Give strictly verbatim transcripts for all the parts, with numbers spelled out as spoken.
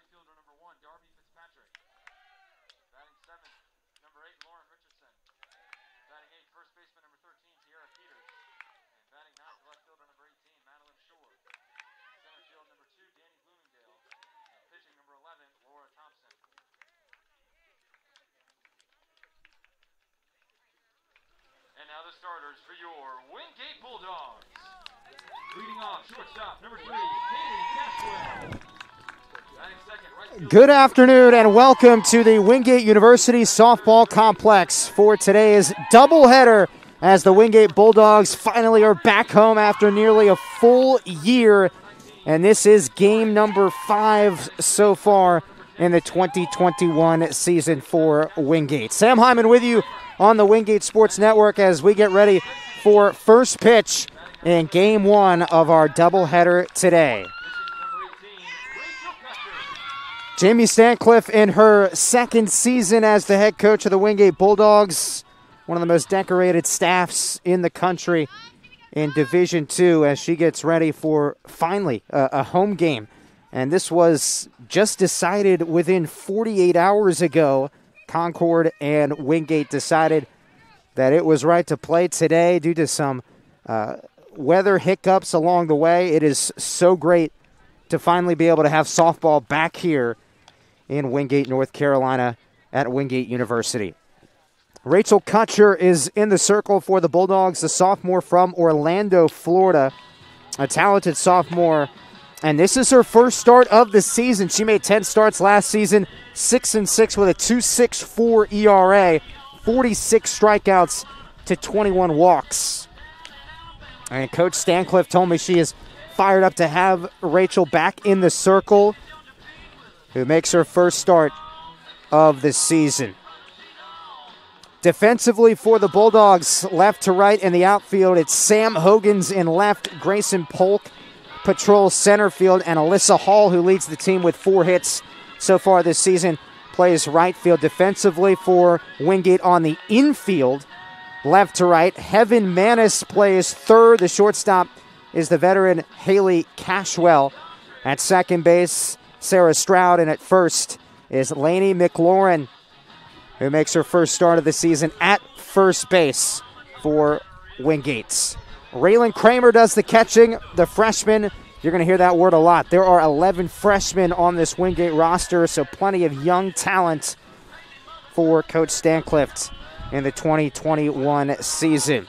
fielder number one, Darby Fitzpatrick. Batting seventh, number eight, Lauren Richardson. Batting eighth, first baseman number thirteen, Tiara Peters. And batting ninth, left fielder number eighteen, Madeline Shore. Center field number two, Danny Bloomingdale. And pitching number eleven, Laura Thompson. And now the starters for your Wingate Bulldogs. Leading off, shortstop, number three, Haley Cashwell. Batting second, right fielder. Good afternoon and welcome to the Wingate University Softball Complex for today's doubleheader as the Wingate Bulldogs finally are back home after nearly a full year. And this is game number five so far in the twenty twenty-one season for Wingate. Sam Hyman with you on the Wingate Sports Network as we get ready for first pitch in game one of our doubleheader today. Jamie Stancliffe in her second season as the head coach of the Wingate Bulldogs, one of the most decorated staffs in the country in Division two as she gets ready for finally a, a home game. And this was just decided within forty-eight hours ago. Concord and Wingate decided that it was right to play today due to some uh, weather hiccups along the way. It is so great to finally be able to have softball back here in Wingate, North Carolina at Wingate University. Rachel Kutcher is in the circle for the Bulldogs, the sophomore from Orlando, Florida, a talented sophomore. And this is her first start of the season. She made ten starts last season, six and six with a two point six four E R A, forty-six strikeouts to twenty-one walks. And Coach Stancliffe told me she is fired up to have Rachel back in the circle, who makes her first start of the season. Defensively for the Bulldogs, left to right in the outfield, it's Sam Hogans in left, Grayson Polk patrols center field, and Alyssa Hall, who leads the team with four hits so far this season, plays right field. Defensively for Wingate on the infield, left to right, Heaven Manis plays third. The shortstop is the veteran Haley Cashwell. At second base, Sarah Stroud, and at first is Lainey McLaurin, who makes her first start of the season at first base for Wingate. Raylan Kramer does the catching, the freshman. You're going to hear that word a lot. There are eleven freshmen on this Wingate roster, so plenty of young talent for Coach Stancliffe in the twenty twenty-one season.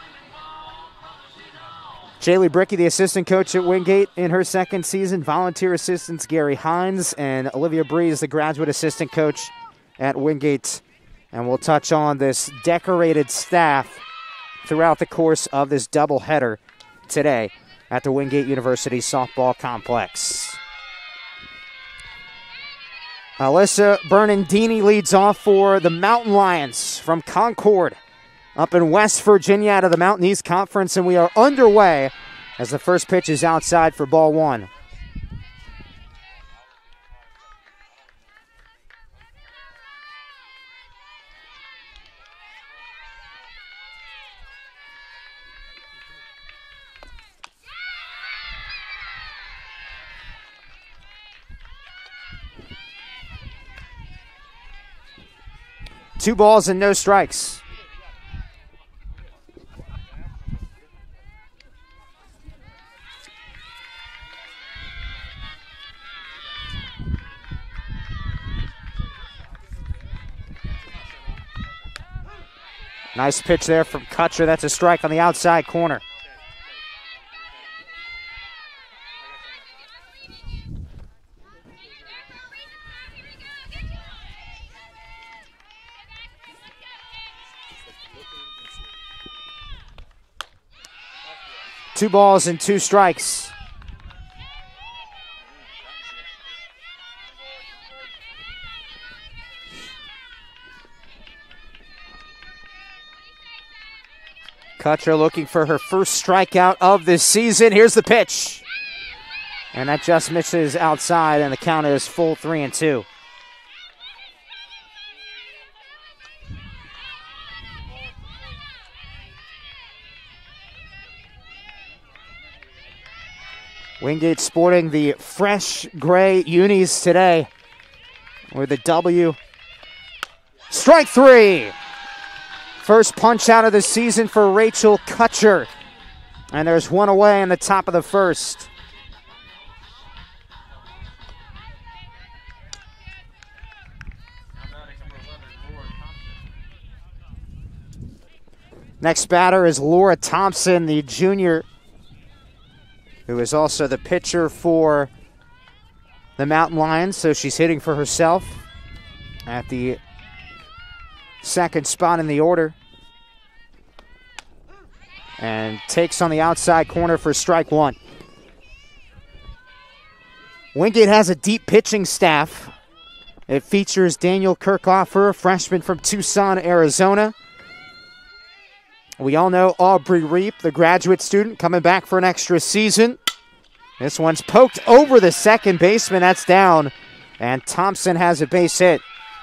Jaylee Brickey, the assistant coach at Wingate in her second season. Volunteer assistants Gary Hines and Olivia Breeze, the graduate assistant coach at Wingate. And we'll touch on this decorated staff throughout the course of this doubleheader today at the Wingate University Softball Complex. Alyssa Bernardini leads off for the Mountain Lions from Concord up in West Virginia out of the Mountain East Conference, and we are underway as the first pitch is outside for ball one. Two balls and no strikes. Nice pitch there from Kutcher. That's a strike on the outside corner. Two balls and two strikes. Kutcher looking for her first strikeout of this season. Here's the pitch. And that just misses outside, and the count is full three and two. Wingate sporting the fresh gray unis today with a W. Strike three. First punch out of the season for Rachel Kutcher. And there's one away in the top of the first. Next batter is Laura Thompson, the junior, who is also the pitcher for the Mountain Lions. So she's hitting for herself at the second spot in the order. And takes on the outside corner for strike one. Wingate has a deep pitching staff. It features Daniel Kirchhofer, a freshman from Tucson, Arizona. We all know Aubrey Reap, the graduate student, coming back for an extra season. This one's poked over the second baseman. That's down. And Thompson has a base hit.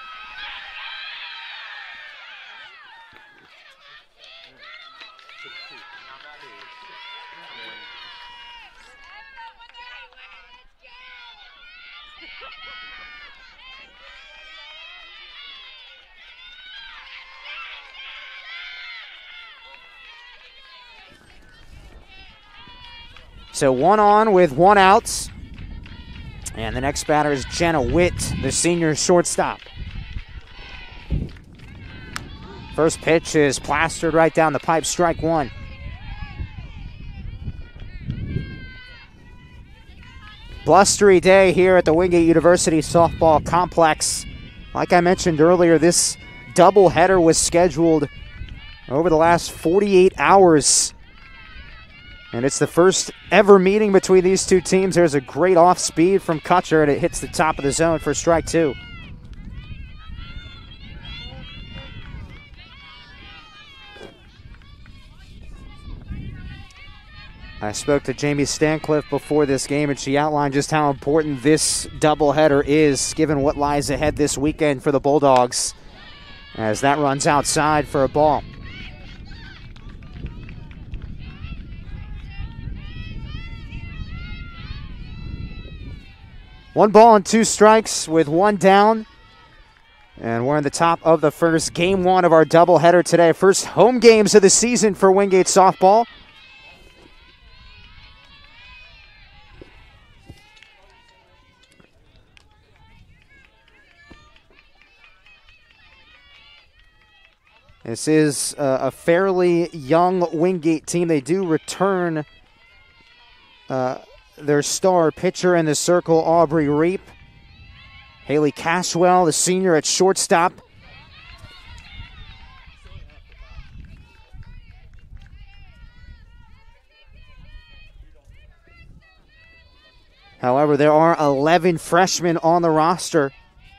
So one on with one out. And the next batter is Jenna Witt, the senior shortstop. First pitch is plastered right down the pipe, strike one. Blustery day here at the Wingate University Softball Complex. Like I mentioned earlier, this doubleheader was scheduled over the last forty-eight hours. And it's the first ever meeting between these two teams. There's a great off speed from Kutcher, and it hits the top of the zone for strike two. I spoke to Jamie Stancliffe before this game, and she outlined just how important this doubleheader is, given what lies ahead this weekend for the Bulldogs, as that runs outside for a ball. One ball and two strikes with one down. And we're in the top of the first, game one of our doubleheader today. First home games of the season for Wingate softball. This is uh, a fairly young Wingate team. They do return uh, their star pitcher in the circle, Aubrey Reap. Haley Cashwell, the senior at shortstop. However, there are eleven freshmen on the roster.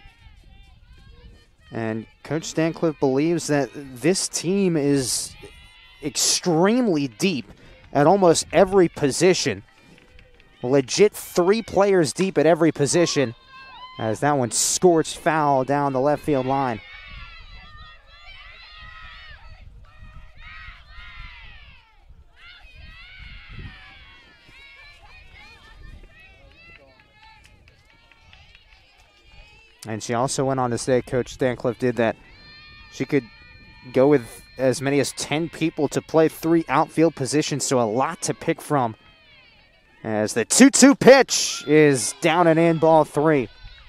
And Coach Stancliffe believes that this team is extremely deep at almost every position. Legit three players deep at every position, as that one scorched foul down the left field line. And she also went on to say, Coach Stancliffe did, that she could go with as many as ten people to play three outfield positions, so a lot to pick from. As the two two pitch is down and in, ball three.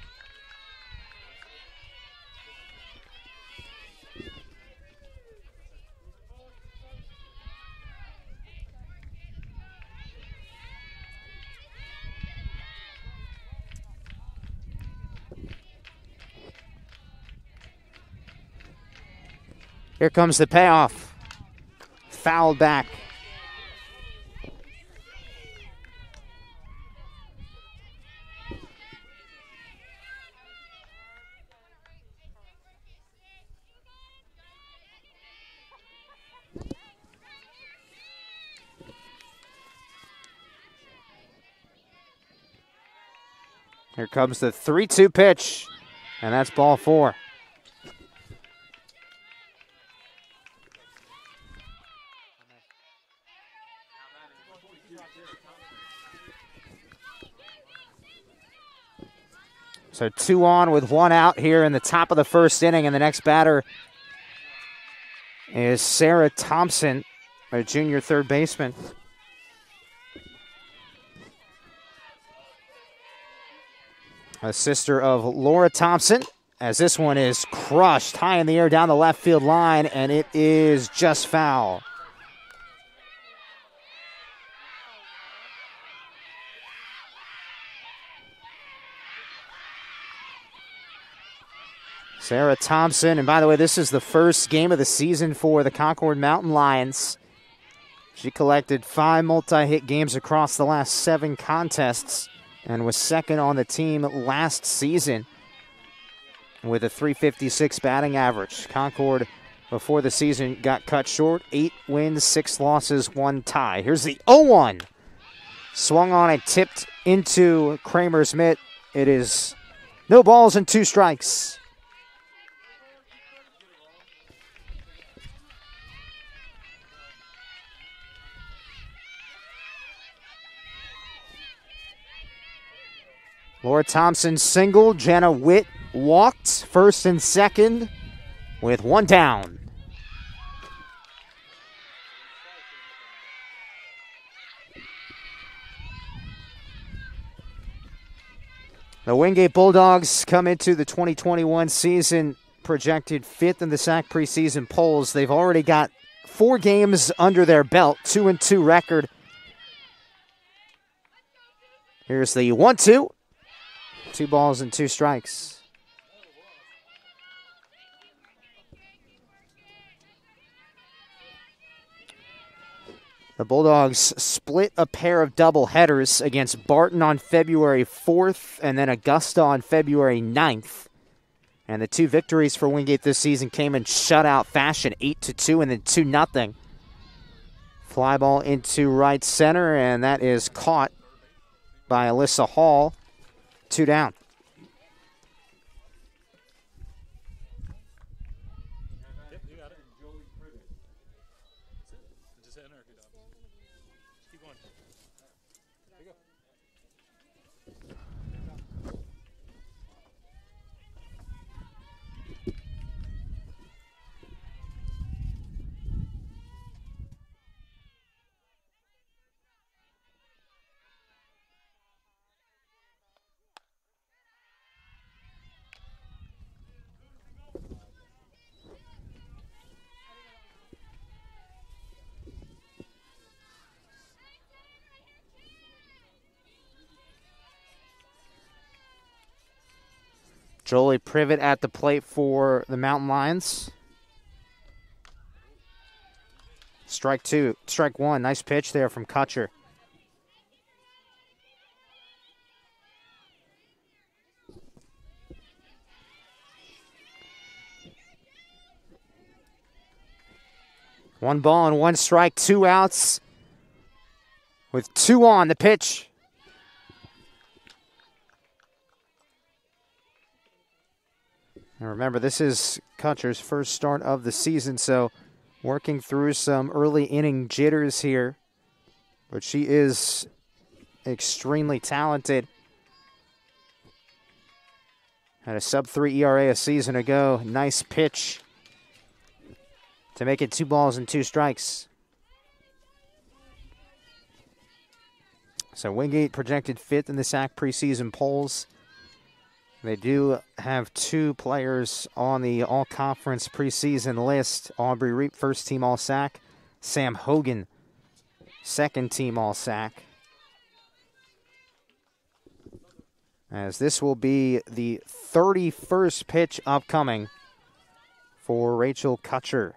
Here comes the payoff. Fouled back. Here comes the three two pitch, and that's ball four. So two on with one out here in the top of the first inning, and the next batter is Sarah Thompson, a junior third baseman. A sister of Laura Thompson, as this one is crushed high in the air down the left field line, and it is just foul. Sarah Thompson, and by the way, this is the first game of the season for the Concord Mountain Lions. She collected five multi-hit games across the last seven contests and was second on the team last season with a three fifty-six batting average. Concord, before the season, got cut short. Eight wins, six losses, one tie. Here's the oh one. Swung on and tipped into Kramer's mitt. It is no balls and two strikes. Laura Thompson singled. Jenna Witt walked first and second with one down. The Wingate Bulldogs come into the twenty twenty-one season projected fifth in the S A C preseason polls. They've already got four games under their belt, two and two record. Here's the one two. Two balls and two strikes. The Bulldogs split a pair of double headers against Barton on February fourth and then Augusta on February ninth. And the two victories for Wingate this season came in shutout fashion, eight to two and then two nothing. Fly ball into right center, and that is caught by Alyssa Hall. Two down. Yep, you got it. Just hit her. Keep going. There you go. Jolie Privet at the plate for the Mountain Lions. Strike two, strike one. Nice pitch there from Kutcher. One ball and one strike, two outs with two on the pitch. And remember, this is Kutcher's first start of the season, so working through some early inning jitters here. But she is extremely talented. Had a sub three E R A a season ago. Nice pitch to make it two balls and two strikes. So Wingate projected fifth in the S A C preseason polls. They do have two players on the all-conference preseason list. Aubrey Reap, first-team All-S A C. Sam Hogan, second-team All-S A C. As this will be the thirty-first pitch upcoming for Rachel Kutcher.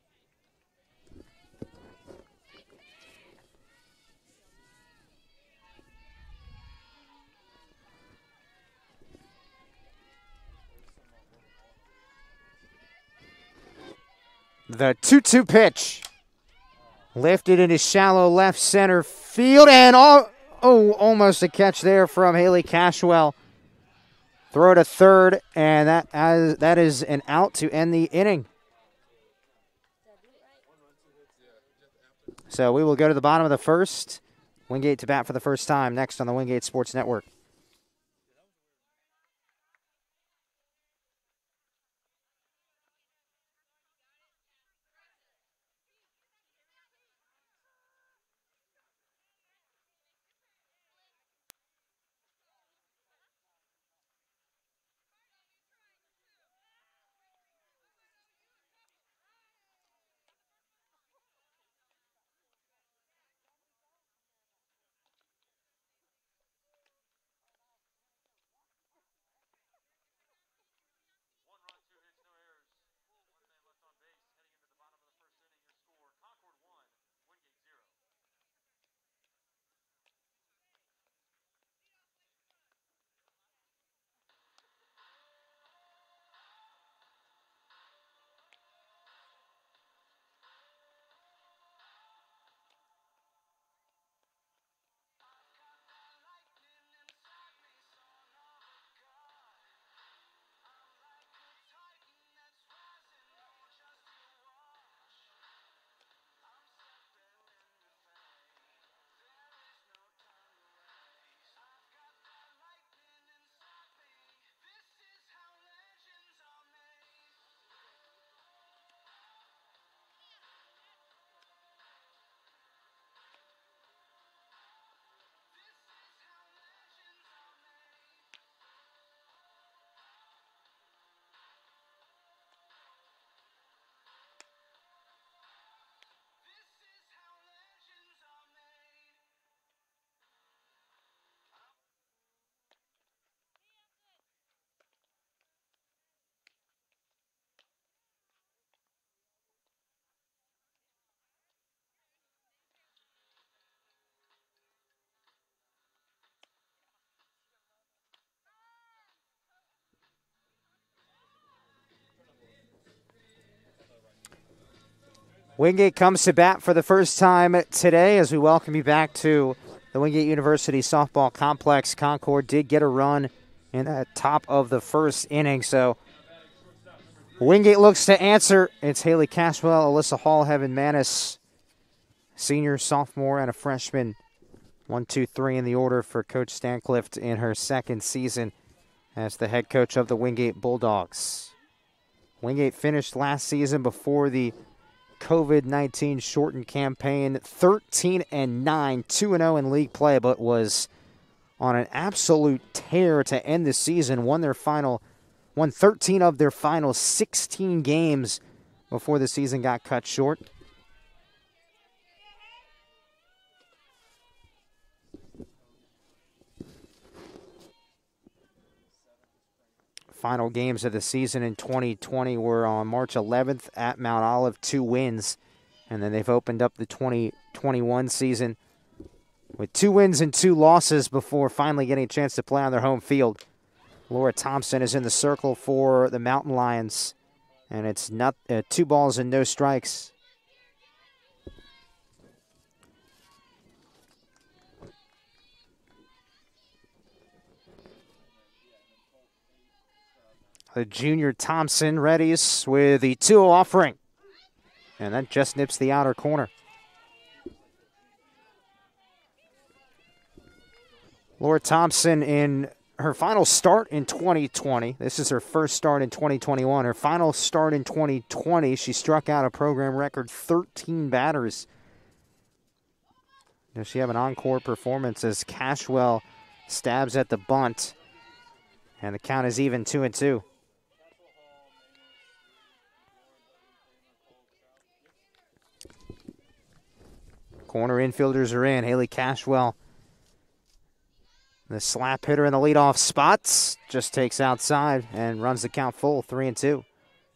The two two pitch. Lifted into shallow left center field. And all, oh, almost a catch there from Haley Cashwell. Throw to third, and that, as, that is an out to end the inning. So we will go to the bottom of the first. Wingate to bat for the first time next on the Wingate Sports Network. Wingate comes to bat for the first time today as we welcome you back to the Wingate University softball complex. Concord did get a run in the top of the first inning, so Wingate looks to answer. It's Haley Cashwell, Alyssa Hall, Heaven Manis, senior, sophomore, and a freshman. One, two, three in the order for Coach Stancliff in her second season as the head coach of the Wingate Bulldogs. Wingate finished last season before the COVID nineteen shortened campaign thirteen and nine, two and oh in league play, but was on an absolute tear to end the season. Won their final, won thirteen of their final sixteen games before the season got cut short. Final games of the season in twenty twenty were on March eleventh at Mount Olive, two wins. And then they've opened up the twenty twenty-one season with two wins and two losses before finally getting a chance to play on their home field. Laura Thompson is in the circle for the Mountain Lions. And it's not uh, two balls and no strikes. The junior Thompson readies with the two oh offering. And that just nips the outer corner. Laura Thompson in her final start in twenty twenty. This is her first start in twenty twenty-one. Her final start in twenty twenty, she struck out a program record thirteen batters. Does she have an encore performance as Cashwell stabs at the bunt? And the count is even two and two. Corner infielders are in. Haley Cashwell, the slap hitter in the leadoff spots, just takes outside and runs the count full, three and two.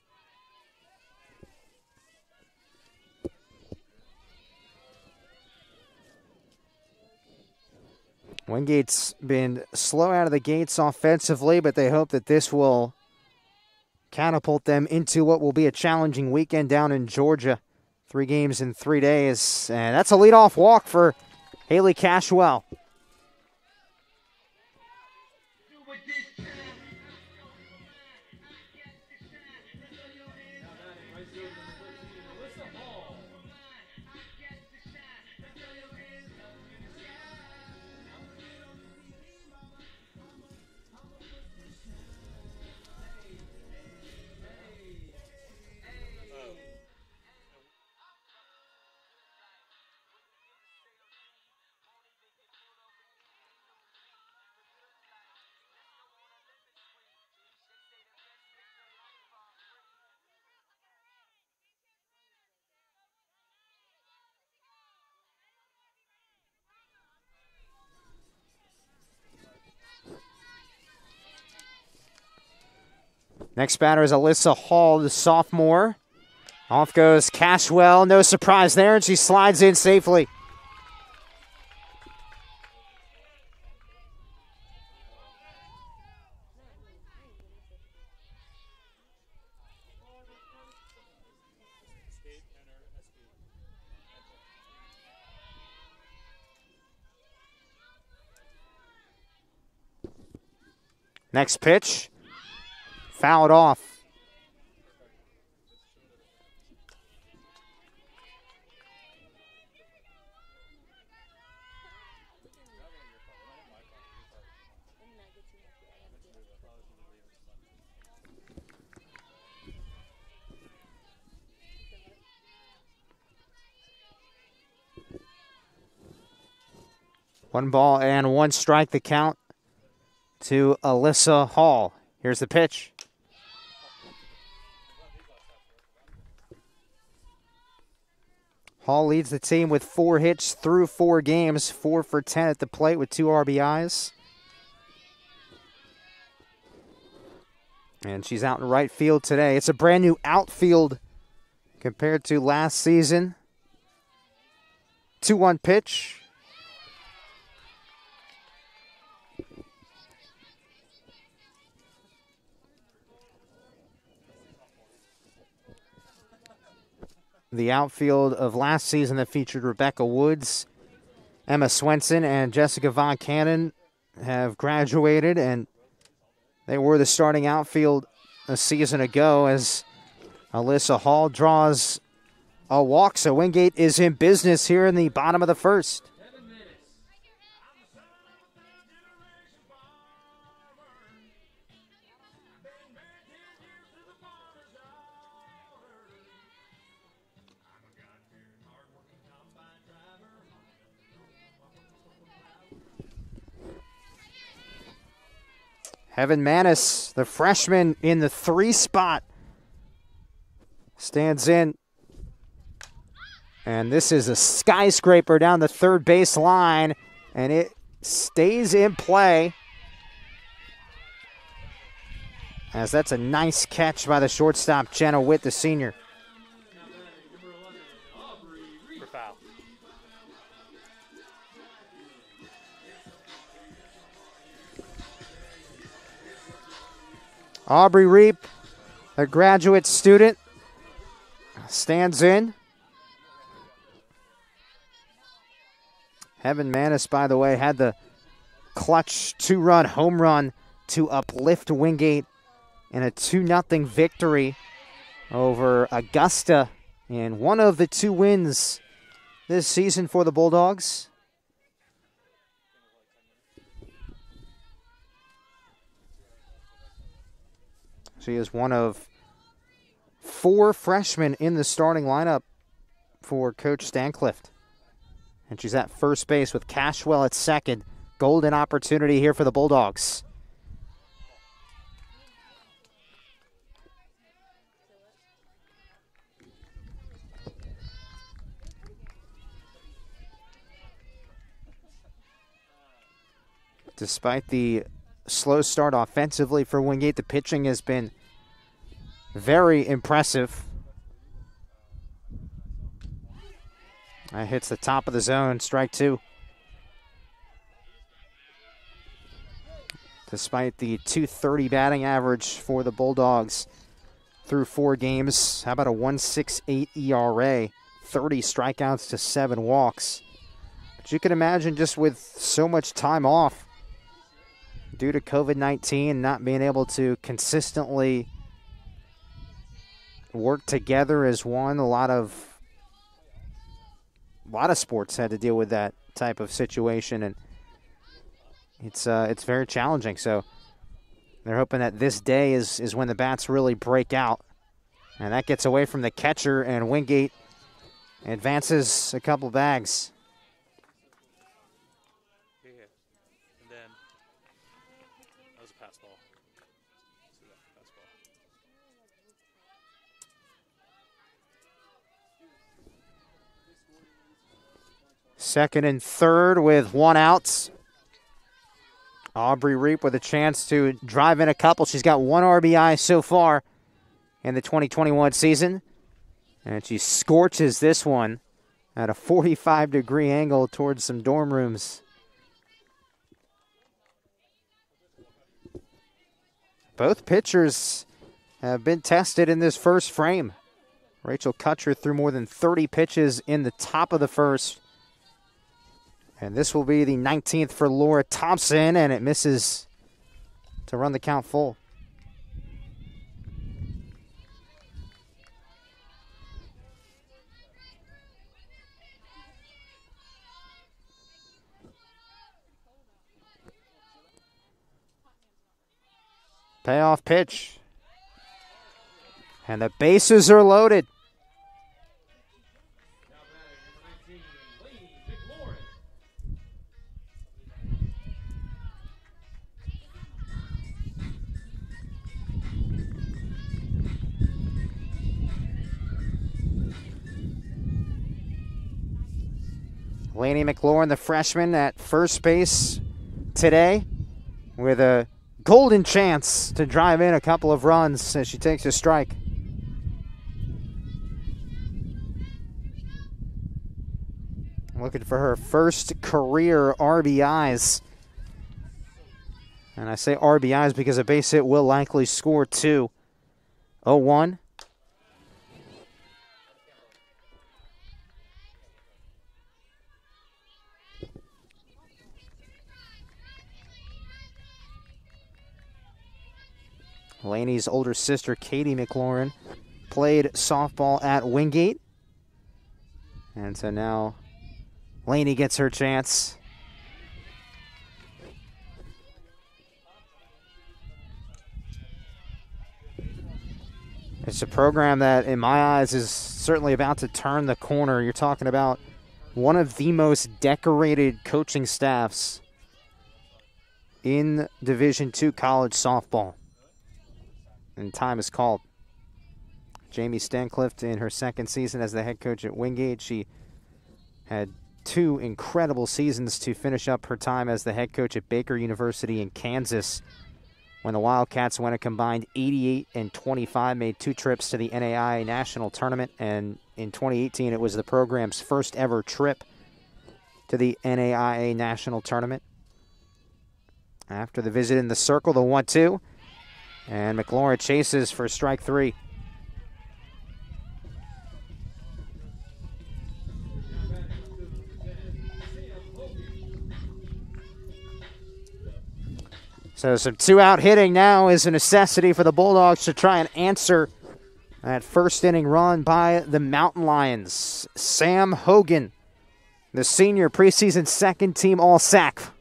Wingate's been slow out of the gates offensively, but they hope that this will catapult them into what will be a challenging weekend down in Georgia. Three games in three days, and that's a leadoff walk for Haley Cashwell. Next batter is Alyssa Hall, the sophomore. Off goes Cashwell. No surprise there, and she slides in safely. Next pitch. Fouled off. One ball and one strike, the count to Alyssa Hall. Here's the pitch. Hall leads the team with four hits through four games, four for ten at the plate with two R B Is. And she's out in right field today. It's a brand new outfield compared to last season. two one pitch. the outfield of last season that featured Rebecca Woods, Emma Swenson, and Jessica Von Cannon have graduated, and they were the starting outfield a season ago as Alyssa Hall draws a walk. So Wingate is in business here in the bottom of the first. Heaven Manis, the freshman in the three spot, stands in. And this is a skyscraper down the third base line, and it stays in play. As that's a nice catch by the shortstop, Jenna Witt, the senior. For foul. Aubrey Reap, a graduate student, stands in. Heaven Manis, by the way, had the clutch two-run home run to uplift Wingate in a two nothing victory over Augusta in one of the two wins this season for the Bulldogs. She is one of four freshmen in the starting lineup for Coach Stanclift. And she's at first base with Cashwell at second. Golden opportunity here for the Bulldogs. Despite the slow start offensively for Wingate, the pitching has been very impressive. That hits the top of the zone, strike two. Despite the two thirty batting average for the Bulldogs through four games, how about a one point six eight E R A, thirty strikeouts to seven walks. But you can imagine just with so much time off due to COVID nineteen, not being able to consistently work together as one, a lot of A lot of sports had to deal with that type of situation, and it's uh, it's very challenging. So they're hoping that this day is, is when the bats really break out. And that gets away from the catcher, and Wingate advances a couple bags. Yeah, and then that was a pass ball. See that pass ball. Second and third with one out. Aubrey Reap with a chance to drive in a couple. She's got one R B I so far in the twenty twenty-one season. And she scorches this one at a forty-five degree angle towards some dorm rooms. Both pitchers have been tested in this first frame. Rachel Kutcher threw more than thirty pitches in the top of the first. And this will be the nineteenth for Laura Thompson, and it misses to run the count full. Payoff pitch. And the bases are loaded. Lainey McLaurin, the freshman, at first base today with a golden chance to drive in a couple of runs as she takes a strike. Looking for her first career R B Is. And I say R B Is because a base hit will likely score two. oh one. Laney's older sister, Katie McLaurin, played softball at Wingate. And so now Laney gets her chance. It's a program that, in my eyes, is certainly about to turn the corner. You're talking about one of the most decorated coaching staffs in Division two college softball. And time is called. Jamie Stancliffe, in her second season as the head coach at Wingate, she had two incredible seasons to finish up her time as the head coach at Baker University in Kansas, when the Wildcats went a combined eighty-eight and twenty-five, made two trips to the N A I A National Tournament, and in twenty eighteen it was the program's first ever trip to the N A I A National Tournament. After the visit in the circle, the one two, and McLaurin chases for strike three. So some two-out hitting now is a necessity for the Bulldogs to try and answer that first inning run by the Mountain Lions. Sam Hogan, the senior preseason second-team All-S A C.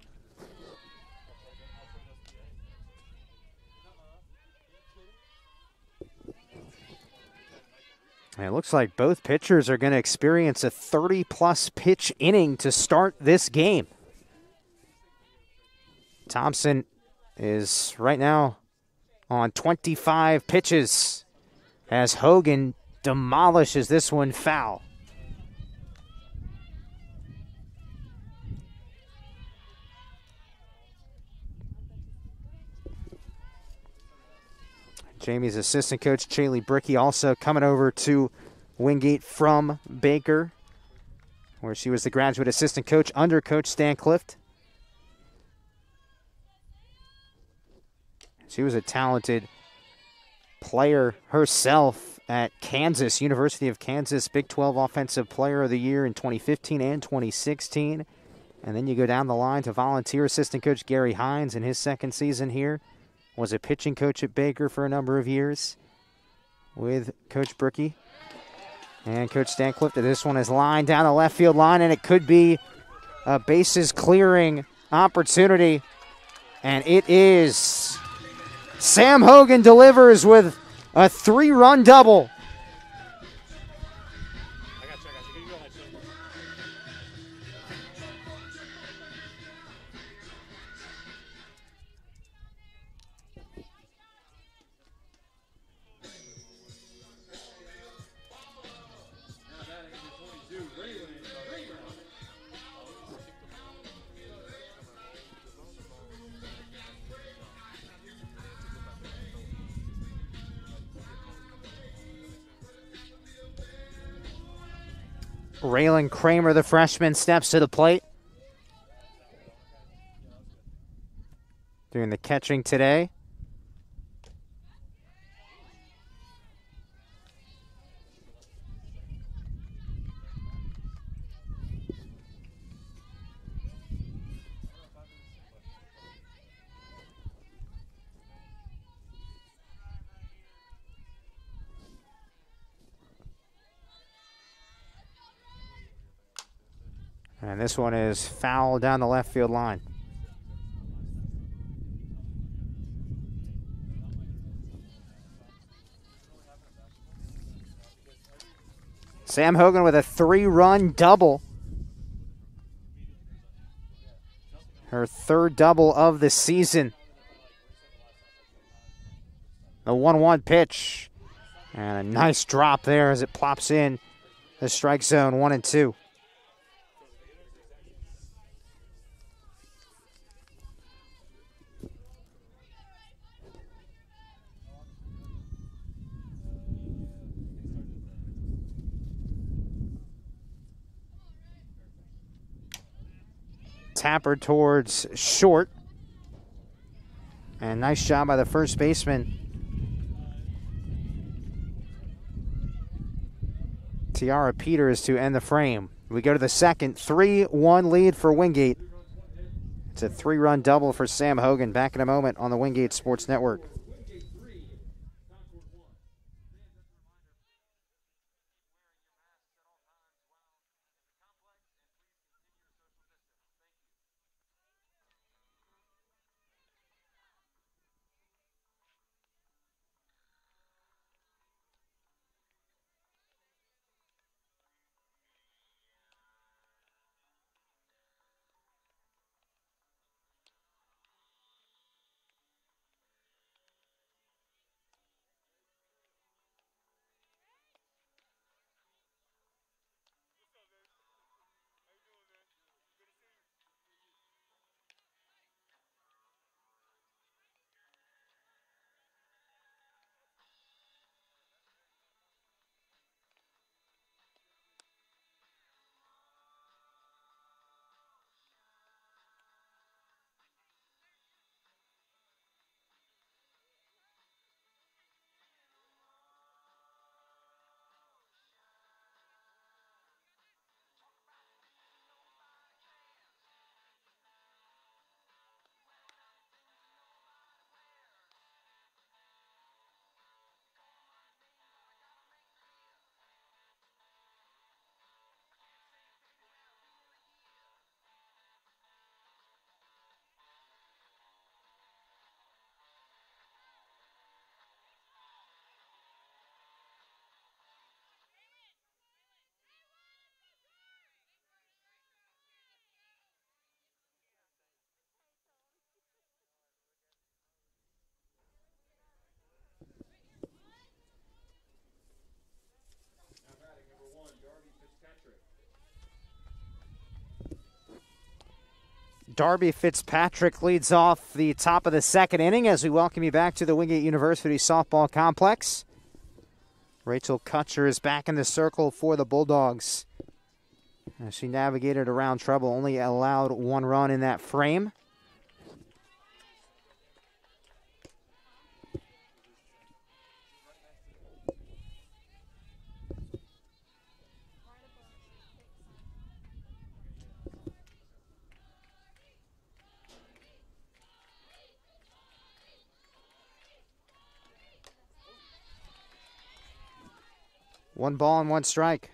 And it looks like both pitchers are going to experience a thirty-plus pitch inning to start this game. Thompson is right now on twenty-five pitches as Hogan demolishes this one foul. Jamie's assistant coach, Chaley Brickey, also coming over to Wingate from Baker, where she was the graduate assistant coach under Coach Stancliffe. She was a talented player herself at Kansas, University of Kansas, Big twelve Offensive Player of the Year in twenty fifteen and twenty sixteen. And then you go down the line to volunteer assistant coach Gary Hines in his second season here. Was a pitching coach at Baker for a number of years with Coach Brickey and Coach Stancliffe. This one is lined down the left field line, and it could be a bases clearing opportunity. And it is. Sam Hogan delivers with a three-run double. Raylan Kramer, the freshman, steps to the plate. Doing the catching today. And this one is foul down the left field line. Sam Hogan with a three-run double. Her third double of the season. The one one pitch. And a nice drop there as it plops in the strike zone, one and two. Tapper towards short. And nice job by the first baseman. Tiara Peters to end the frame. We go to the second. three one lead for Wingate. It's a three-run double for Sam Hogan. Back in a moment on the Wingate Sports Network. Darby Fitzpatrick leads off the top of the second inning as we welcome you back to the Wingate University Softball Complex. Rachel Kutcher is back in the circle for the Bulldogs. As she navigated around trouble, only allowed one run in that frame. One ball and one strike.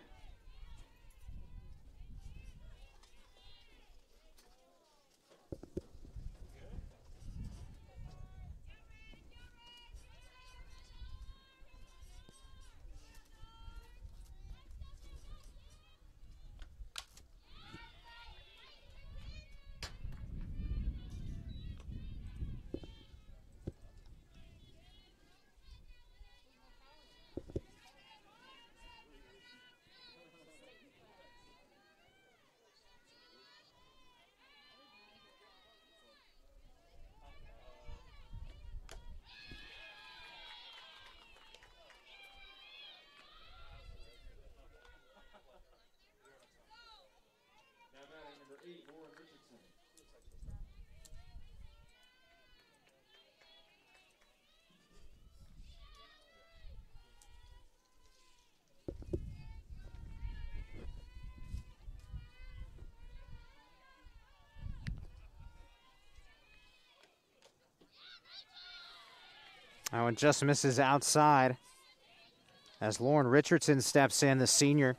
That one just misses outside as Lauren Richardson steps in, the senior.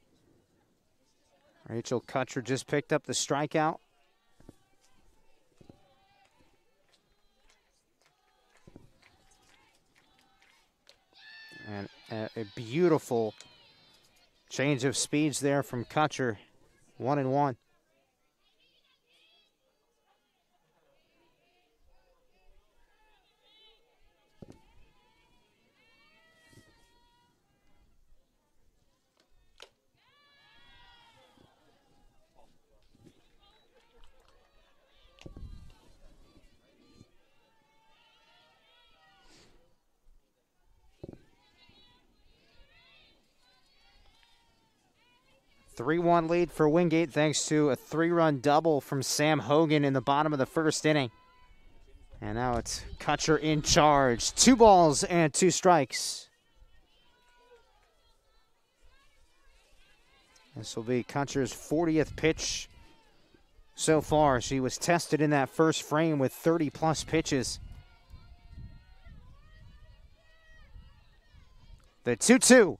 Rachel Kutcher just picked up the strikeout. And a, a beautiful change of speeds there from Kutcher. One and one. three one lead for Wingate thanks to a three-run double from Sam Hogan in the bottom of the first inning. And now it's Kutcher in charge. Two balls and two strikes. This will be Kutcher's fortieth pitch so far. She was tested in that first frame with thirty-plus pitches. The two two.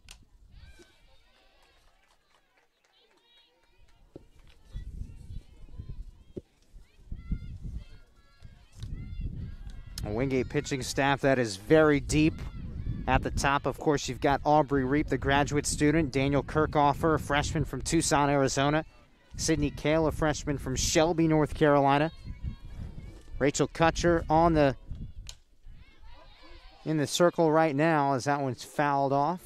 A Wingate pitching staff that is very deep. At the top, of course, you've got Aubrey Reap, the graduate student, Daniel Kirkoffer, a freshman from Tucson, Arizona, Sydney Kale, a freshman from Shelby, North Carolina, Rachel Kutcher on the in the circle right now as that one's fouled off.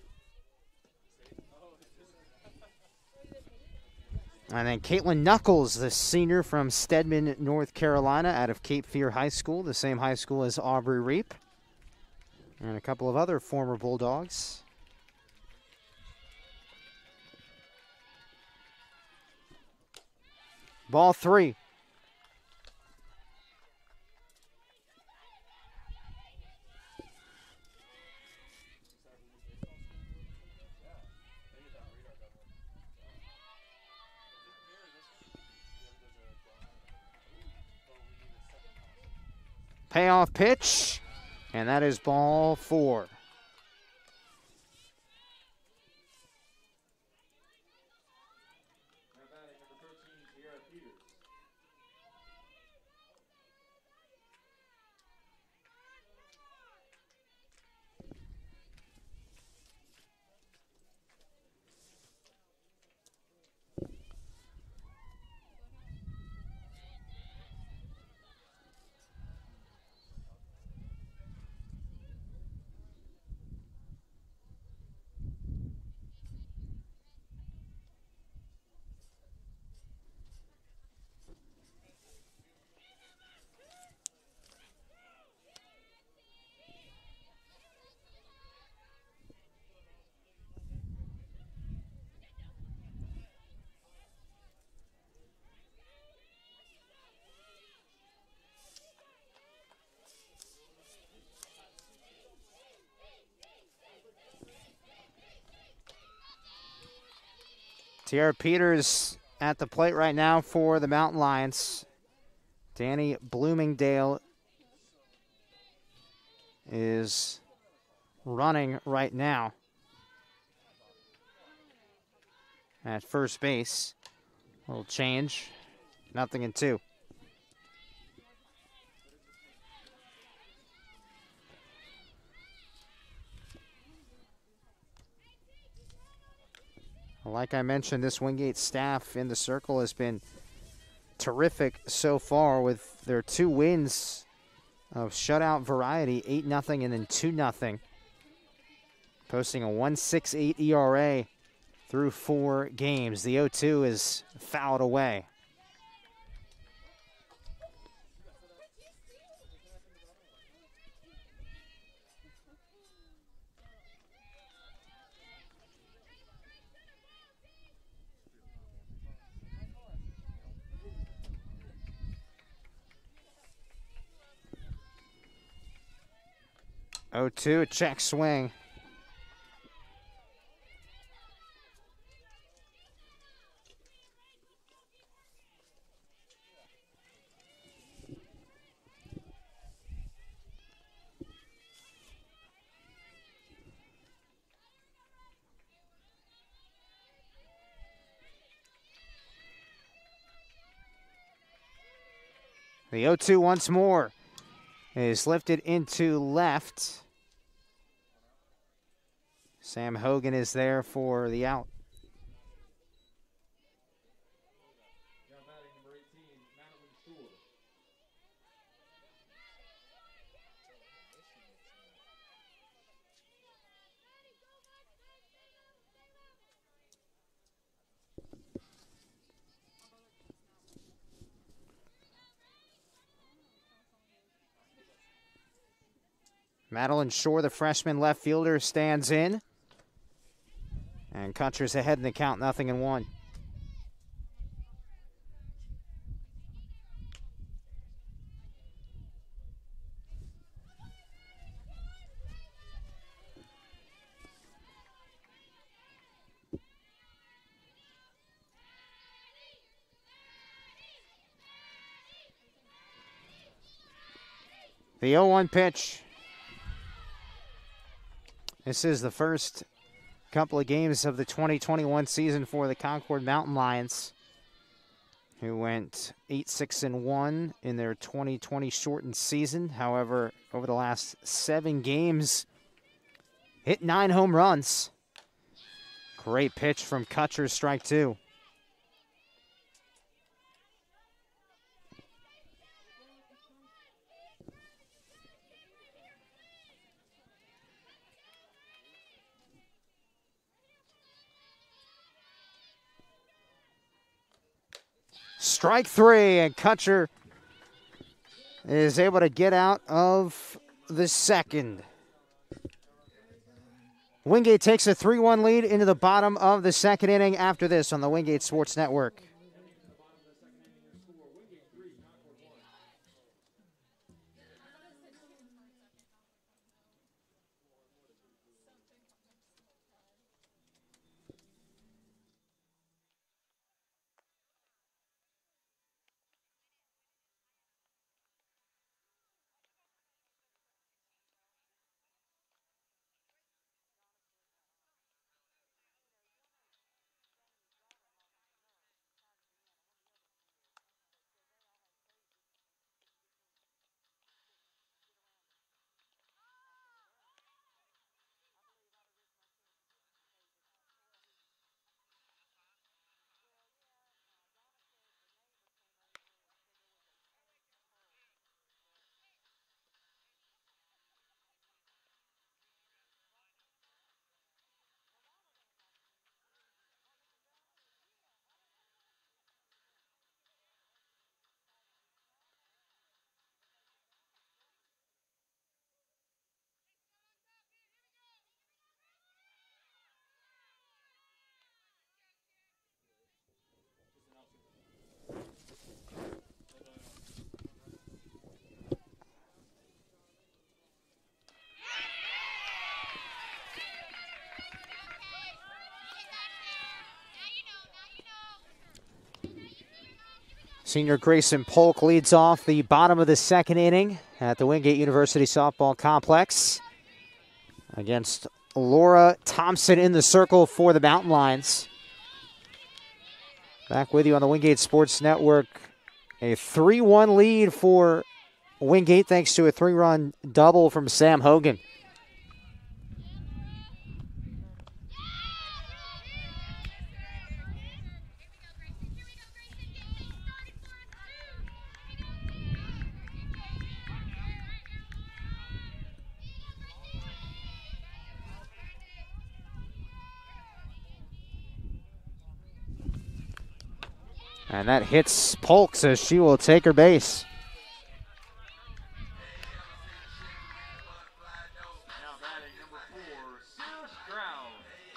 And then Caitlin Knuckles, the senior from Stedman, North Carolina, out of Cape Fear High School, the same high school as Aubrey Reap. And a couple of other former Bulldogs. Ball three. Payoff pitch, and that is ball four. Tiara Peters at the plate right now for the Mountain Lions. Danny Bloomingdale is running right now at first base. A little change. Nothing in two. Like I mentioned, this Wingate staff in the circle has been terrific so far with their two wins of shutout variety, eight nothing and then two nothing. Posting a one point six eight E R A through four games. The oh two is fouled away. oh two, check swing. The oh two once more is lifted into left. Sam Hogan is there for the out. Madeline Shore, the freshman left fielder, stands in. And Cutcher's ahead in the count, nothing and one. The oh one pitch. This is the first couple of games of the twenty twenty-one season for the Concord Mountain Lions, who went eight six and one in their twenty twenty shortened season. However, over the last seven games, hit nine home runs. Great pitch from Kutcher, strike two. Strike three, and Kutcher is able to get out of the second. Wingate takes a three one lead into the bottom of the second inning after this on the Wingate Sports Network. Senior Grayson Polk leads off the bottom of the second inning at the Wingate University Softball Complex against Laura Thompson in the circle for the Mountain Lions. Back with you on the Wingate Sports Network. A three one lead for Wingate thanks to a three-run double from Sam Hogan. And that hits Polk, so she will take her base. Now batting number four, Sarah Stroud.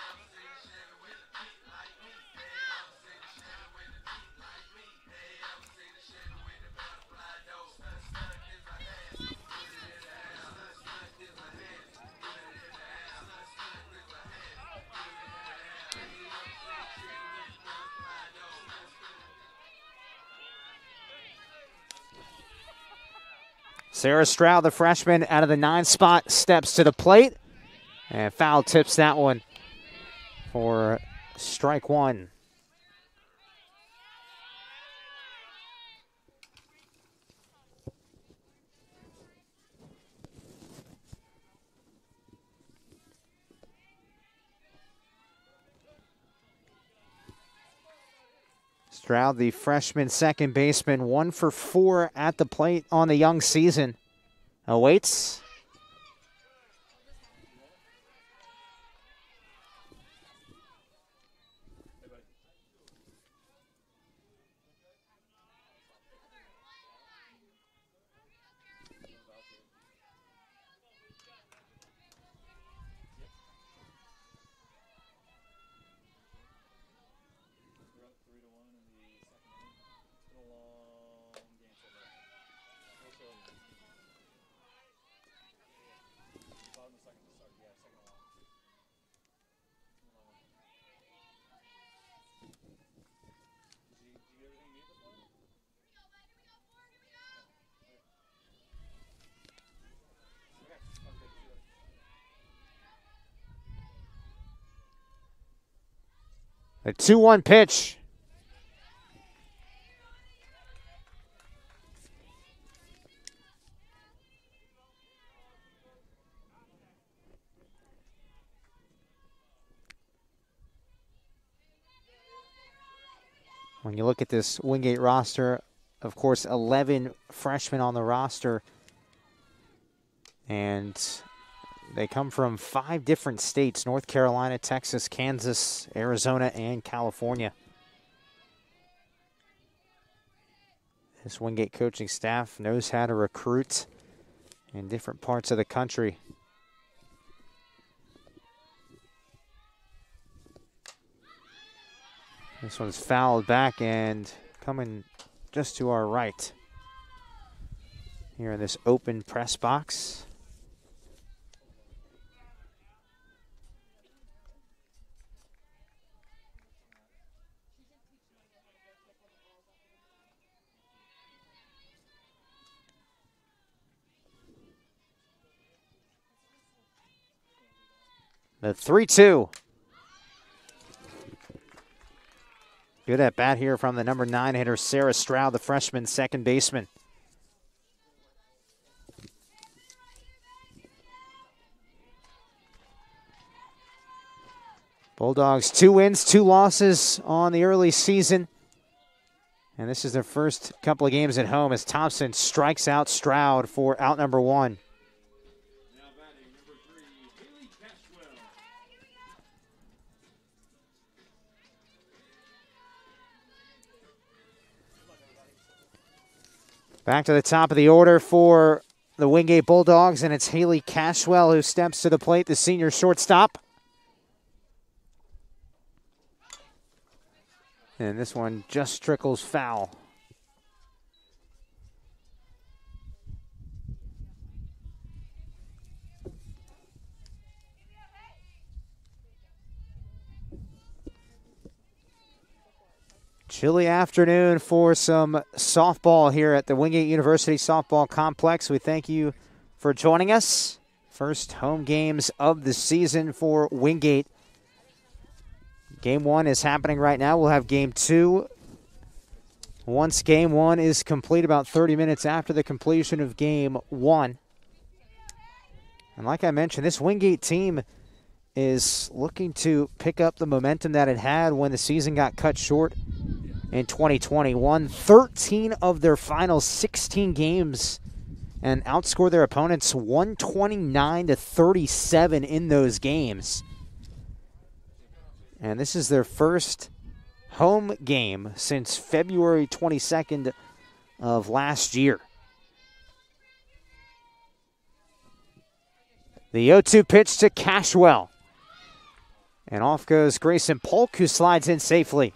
Sarah Stroud, the freshman, out of the nine spot, steps to the plate. And foul tips that one for strike one. Stroud, the freshman second baseman, one for four at the plate on the young season. Awaits. A two one pitch. When you look at this Wingate roster, of course, eleven freshmen on the roster. And they come from five different states: North Carolina, Texas, Kansas, Arizona, and California. This Wingate coaching staff knows how to recruit in different parts of the country. This one's fouled back and coming just to our right here in this open press box. The three two. Good at bat here from the number nine hitter, Sarah Stroud, the freshman second baseman. Bulldogs, two wins, two losses on the early season. And this is their first couple of games at home as Thompson strikes out Stroud for out number one. Back to the top of the order for the Wingate Bulldogs, and it's Haley Cashwell who steps to the plate, the senior shortstop. And this one just trickles foul. Chilly afternoon for some softball here at the Wingate University Softball Complex. We thank you for joining us. First home games of the season for Wingate. Game one is happening right now. We'll have game two once game one is complete, about thirty minutes after the completion of game one. And like I mentioned, this Wingate team is looking to pick up the momentum that it had when the season got cut short in twenty twenty. Won thirteen of their final sixteen games and outscored their opponents one twenty-nine to thirty-seven in those games. And this is their first home game since February twenty-second of last year. The oh two pitch to Cashwell. And off goes Grayson Polk, who slides in safely.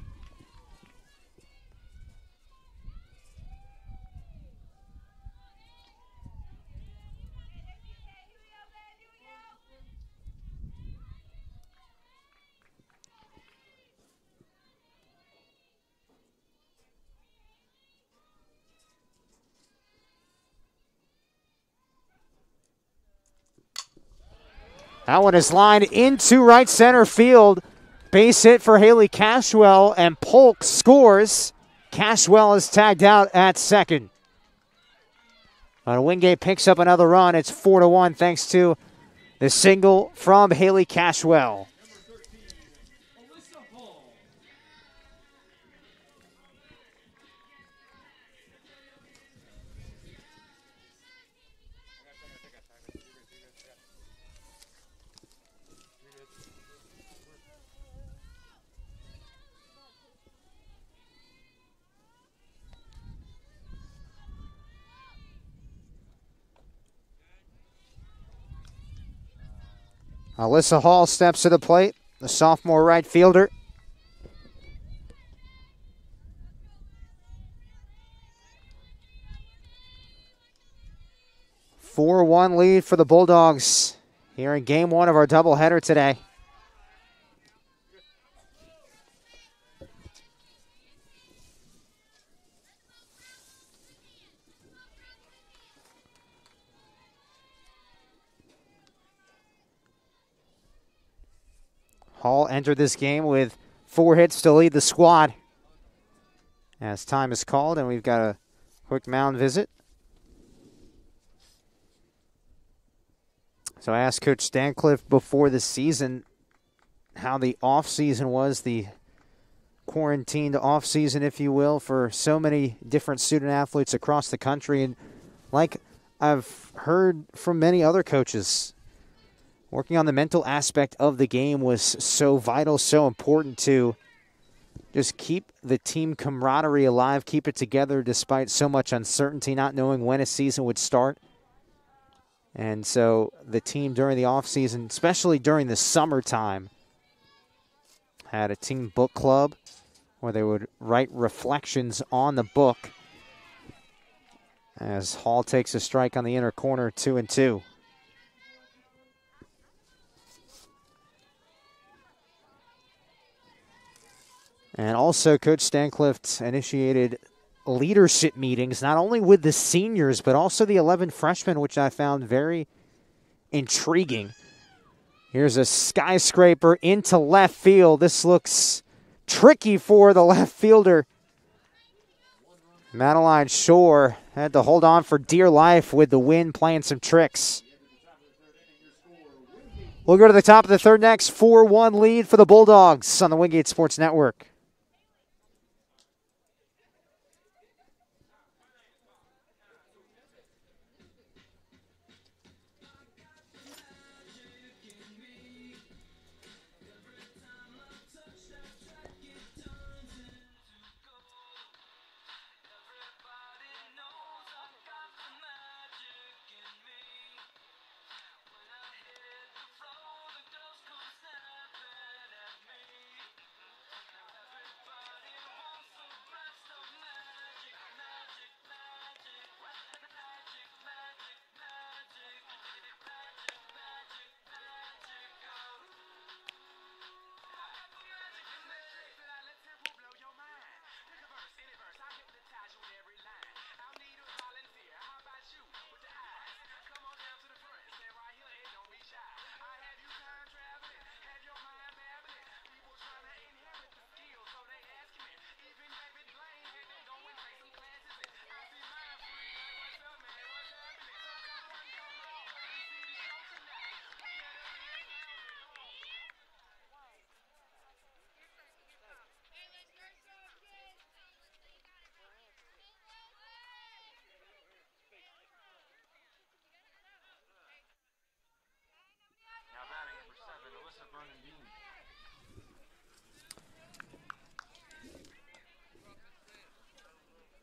That one is lined into right center field. Base hit for Haley Cashwell, and Polk scores. Cashwell is tagged out at second. But Wingate picks up another run. It's four to one thanks to the single from Haley Cashwell. Alyssa Hall steps to the plate, the sophomore right fielder. four one lead for the Bulldogs here in game one of our doubleheader today. Hall entered this game with four hits to lead the squad. As time is called, and we've got a quick mound visit. So I asked Coach Stancliffe before the season how the offseason was, the quarantined offseason, if you will, for so many different student athletes across the country. And like I've heard from many other coaches, working on the mental aspect of the game was so vital, so important to just keep the team camaraderie alive, keep it together despite so much uncertainty, not knowing when a season would start. And so the team during the offseason, especially during the summertime, had a team book club where they would write reflections on the book as Hall takes a strike on the inner corner, two and two. And also, Coach Stancliffe initiated leadership meetings, not only with the seniors, but also the eleven freshmen, which I found very intriguing. Here's a skyscraper into left field. This looks tricky for the left fielder. Madeline Shore had to hold on for dear life with the wind playing some tricks. We'll go to the top of the third next. four one lead for the Bulldogs on the Wingate Sports Network.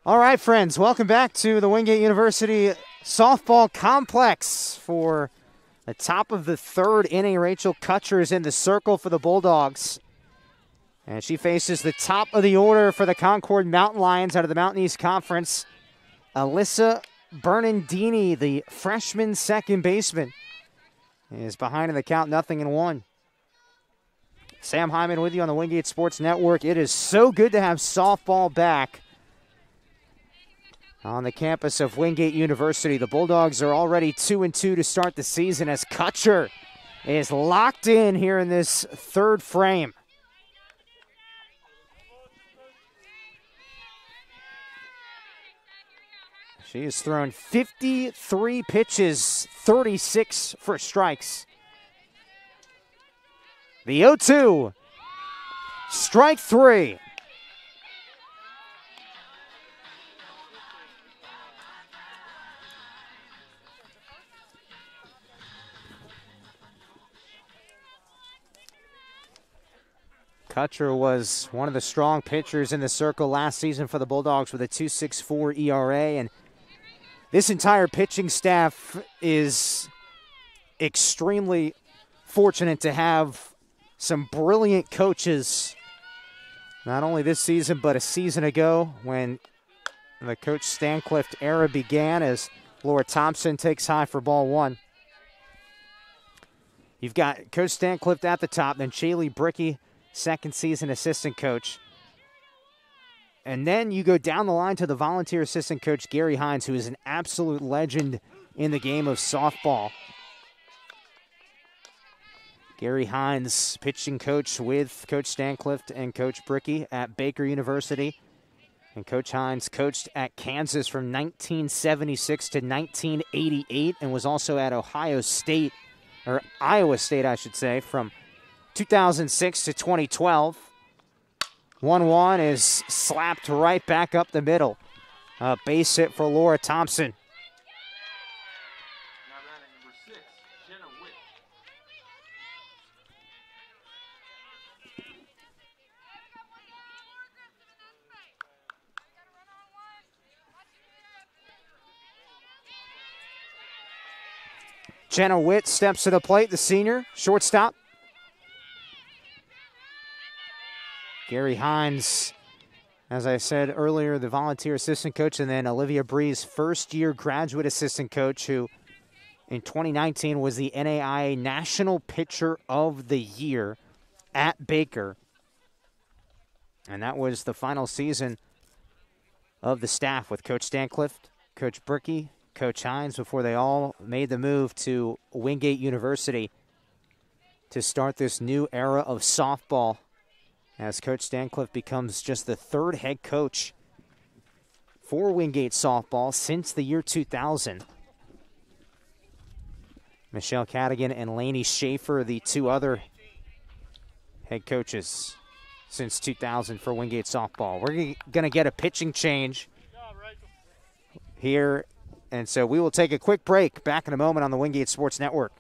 All right, friends, welcome back to the Wingate University softball complex for the top of the third inning. Rachel Kutcher is in the circle for the Bulldogs. And she faces the top of the order for the Concord Mountain Lions out of the Mountain East Conference. Alyssa Bernardini, the freshman second baseman, is behind in the count, nothing in one. Sam Hyman with you on the Wingate Sports Network. It is so good to have softball back on the campus of Wingate University. The Bulldogs are already two and two to start the season as Kutcher is locked in here in this third frame. She has thrown fifty-three pitches, thirty-six for strikes. The oh two, strike three. Kutcher was one of the strong pitchers in the circle last season for the Bulldogs with a two point six four E R A, and this entire pitching staff is extremely fortunate to have some brilliant coaches, not only this season but a season ago when the Coach Stanclift era began, as Laura Thompson takes high for ball one. You've got Coach Stanclift at the top, then Shaylee Brickey, second season assistant coach. And then you go down the line to the volunteer assistant coach, Gary Hines, who is an absolute legend in the game of softball. Gary Hines, pitching coach with Coach Stanclift and Coach Brickey at Baker University. And Coach Hines coached at Kansas from nineteen seventy-six to nineteen eighty-eight and was also at Ohio State, or Iowa State, I should say, from two thousand six to twenty twelve. one one is slapped right back up the middle. A base hit for Laura Thompson. Now batting number six, Jenna Witt. Jenna Witt steps to the plate, the senior, shortstop. Gary Hines, as I said earlier, the volunteer assistant coach, and then Olivia Breeze, first-year graduate assistant coach, who in twenty nineteen was the N A I A National Pitcher of the Year at Baker. And that was the final season of the staff with Coach Stanclift, Coach Brickey, Coach Hines, before they all made the move to Wingate University to start this new era of softball, as Coach Stanclift becomes just the third head coach for Wingate softball since the year two thousand. Michelle Cadigan and Lainey Schaefer, the two other head coaches since two thousand for Wingate softball. We're going to get a pitching change here, and so we will take a quick break. Back in a moment on the Wingate Sports Network.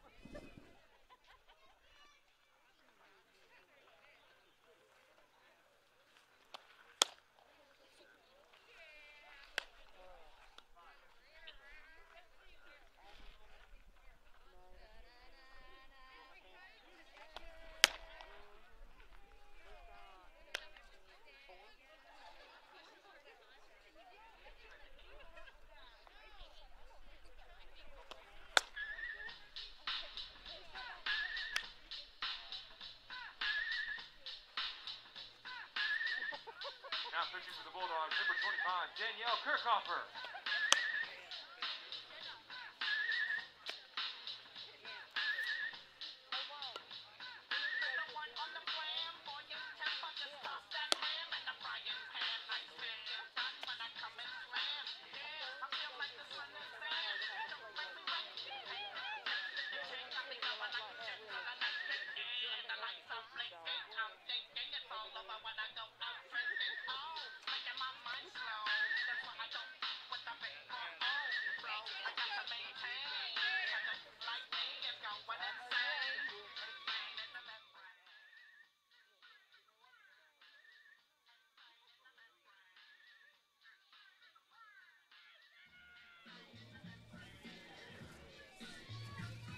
Now pitching for the Bulldogs, number twenty-five, Danielle Kirchhofer.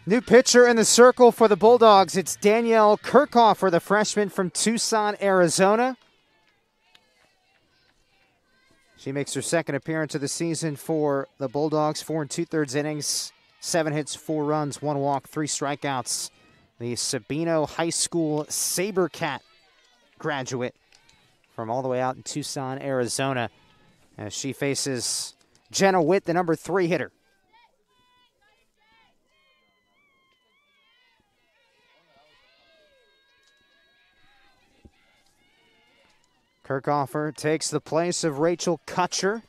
New pitcher in the circle for the Bulldogs. It's Danielle Kirchhofer, the freshman from Tucson, Arizona. She makes her second appearance of the season for the Bulldogs. Four and two-thirds innings, seven hits, four runs, one walk, three strikeouts. The Sabino High School SaberCat graduate from all the way out in Tucson, Arizona, as she faces Jenna Witt, the number three hitter. Kirchhofer takes the place of Rachel Kutcher,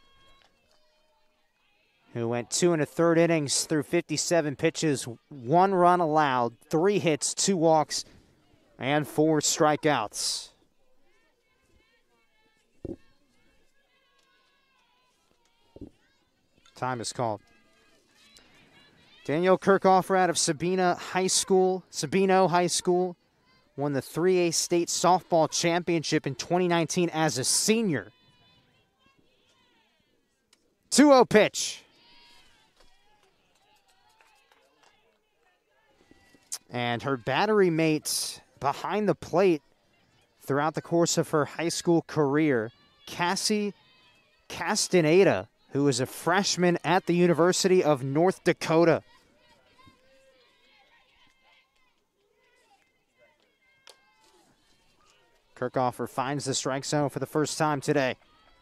who went two and a third innings through fifty-seven pitches, one run allowed, three hits, two walks, and four strikeouts. Time is called. Danielle Kirchhofer out of Sabina High School, Sabino High School, won the three A state softball championship in twenty nineteen as a senior. two oh pitch. And her battery mate behind the plate throughout the course of her high school career, Cassie Castaneda, who is a freshman at the University of North Dakota. Kirchhofer finds the strike zone for the first time today.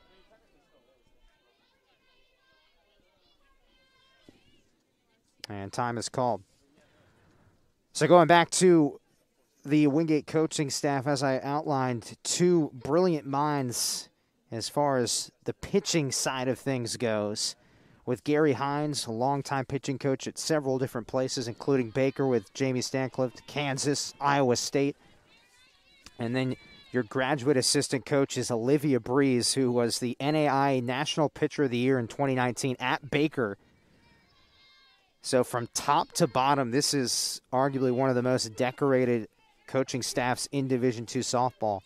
And time is called. So going back to the Wingate coaching staff, as I outlined, two brilliant minds as far as the pitching side of things goes. With Gary Hines, a longtime pitching coach at several different places, including Baker with Jamie Stancliffe, Kansas, Iowa State. And then your graduate assistant coach is Olivia Breeze, who was the N A I A National Pitcher of the Year in twenty nineteen at Baker. So from top to bottom, this is arguably one of the most decorated coaching staffs in Division two softball.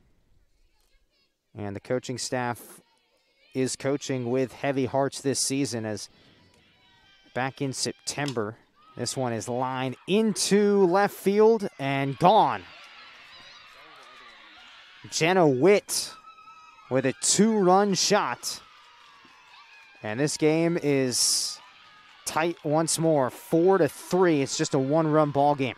And the coaching staff is coaching with heavy hearts this season, as back in September, this one is lined into left field and gone. Jenna Witt with a two-run shot. And this game is tight once more, four to three. It's just a one-run ball game.